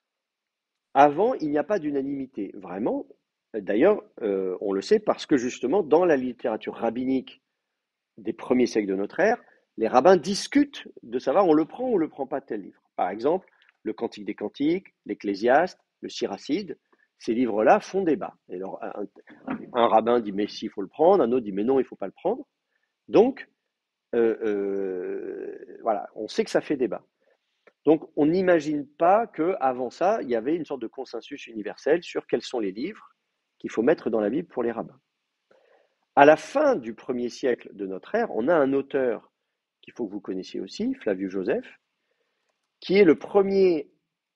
Avant, il n'y a pas d'unanimité, vraiment. D'ailleurs, euh, on le sait parce que justement, dans la littérature rabbinique des premiers siècles de notre ère, les rabbins discutent de savoir on le prend ou on le prend pas tel livre. Par exemple, le Cantique des Cantiques, l'Ecclésiaste, le Siracide, ces livres-là font débat. Et alors, un, un rabbin dit mais si, il faut le prendre, un autre dit mais non, il ne faut pas le prendre. Donc, euh, euh, voilà, on sait que ça fait débat. Donc, on n'imagine pas qu'avant ça, il y avait une sorte de consensus universel sur quels sont les livres qu'il faut mettre dans la Bible pour les rabbins. À la fin du premier siècle de notre ère, on a un auteur qu'il faut que vous connaissiez aussi, Flavius Joseph, qui est le premier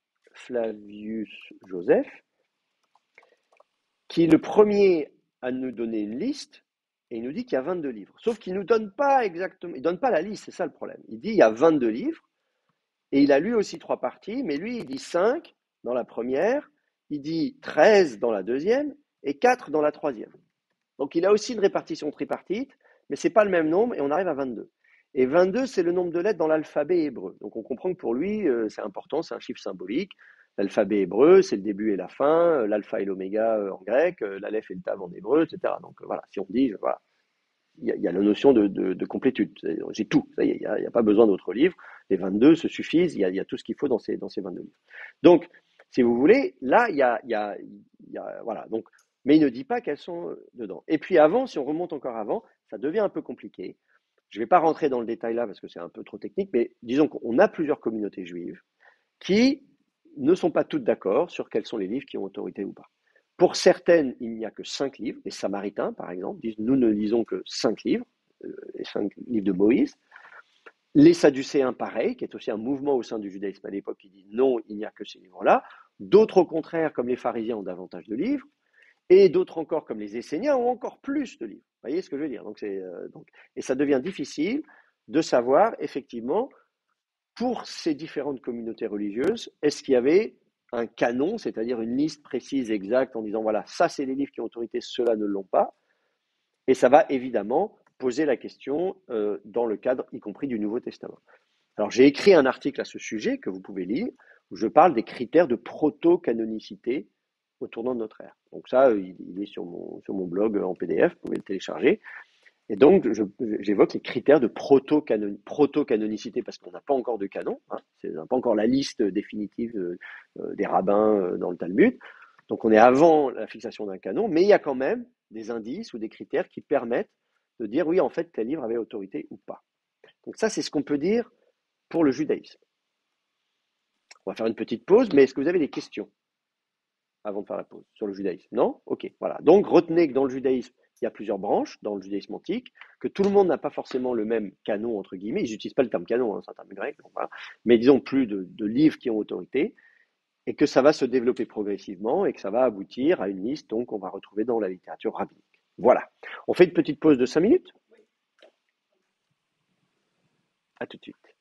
Flavius Joseph, qui est le premier à nous donner une liste, et il nous dit qu'il y a vingt-deux livres. Sauf qu'il ne nous donne pas exactement, il ne donne pas la liste, c'est ça le problème. Il dit qu'il y a vingt-deux livres, et il a lu aussi trois parties, mais lui, il dit cinq dans la première, il dit treize dans la deuxième, et quatre dans la troisième. Donc il a aussi une répartition tripartite, mais ce n'est pas le même nombre, et on arrive à vingt-deux. Et vingt-deux, c'est le nombre de lettres dans l'alphabet hébreu. Donc on comprend que pour lui, euh, c'est important, c'est un chiffre symbolique. L'alphabet hébreu, c'est le début et la fin, euh, l'alpha et l'oméga euh, en grec, euh, l'aleph et le tav en hébreu, et cetera. Donc euh, voilà, si on dit, voilà, il y, a- il y a la notion de, de- de complétude. C'est-à-dire, j'ai tout, ça y est, il n'y a, il y a pas besoin d'autres livres. Les vingt-deux se suffisent, il y a, il y a tout ce qu'il faut dans ces, dans ces vingt-deux livres. Donc, si vous voulez, là, il y a, il y a, il y a- voilà. Donc, mais il ne dit pas qu'elles sont euh, dedans. Et puis avant, si on remonte encore avant, ça devient un peu compliqué. Je ne vais pas rentrer dans le détail là parce que c'est un peu trop technique, mais disons qu'on a plusieurs communautés juives qui ne sont pas toutes d'accord sur quels sont les livres qui ont autorité ou pas. Pour certaines, il n'y a que cinq livres. Les Samaritains, par exemple, disent nous ne lisons que cinq livres, euh, les cinq livres de Moïse. Les Sadducéens, pareil, qui est aussi un mouvement au sein du judaïsme à l'époque, qui dit non, il n'y a que ces livres-là. D'autres, au contraire, comme les pharisiens, ont davantage de livres. Et d'autres encore, comme les Esséniens, ont encore plus de livres. Vous voyez ce que je veux dire? Donc, c'est, euh, donc, et ça devient difficile de savoir, effectivement, pour ces différentes communautés religieuses, est-ce qu'il y avait un canon, c'est-à-dire une liste précise, exacte, en disant, voilà, ça c'est les livres qui ont autorité, ceux-là ne l'ont pas. Et ça va évidemment poser la question euh, dans le cadre, y compris du Nouveau Testament. Alors, j'ai écrit un article à ce sujet que vous pouvez lire, où je parle des critères de proto-canonicité au tournant de notre ère. Donc ça, il, il est sur mon, sur mon blog en P D F, vous pouvez le télécharger. Et donc, je- j'évoque les critères de proto-canon- proto-canonicité, parce qu'on n'a pas encore de canon, hein, c'est- on n'a pas encore la liste définitive euh, euh, des rabbins euh, dans le Talmud. Donc, on est avant la fixation d'un canon, mais il y a quand même des indices ou des critères qui permettent de dire, oui, en fait, tel livre avait autorité ou pas. Donc ça, c'est ce qu'on peut dire pour le judaïsme. On va faire une petite pause, mais est-ce que vous avez des questions avant de faire la pause sur le judaïsme? Non? Ok, voilà. Donc, retenez que dans le judaïsme, il y a plusieurs branches dans le judaïsme antique, que tout le monde n'a pas forcément le même canon, entre guillemets. Ils n'utilisent pas le terme canon, hein, c'est un terme grec, donc voilà. Mais disons plus de, de livres qui ont autorité, et que ça va se développer progressivement, et que ça va aboutir à une liste donc qu'on va retrouver dans la littérature rabbinique. Voilà. On fait une petite pause de cinq minutes? À tout de suite.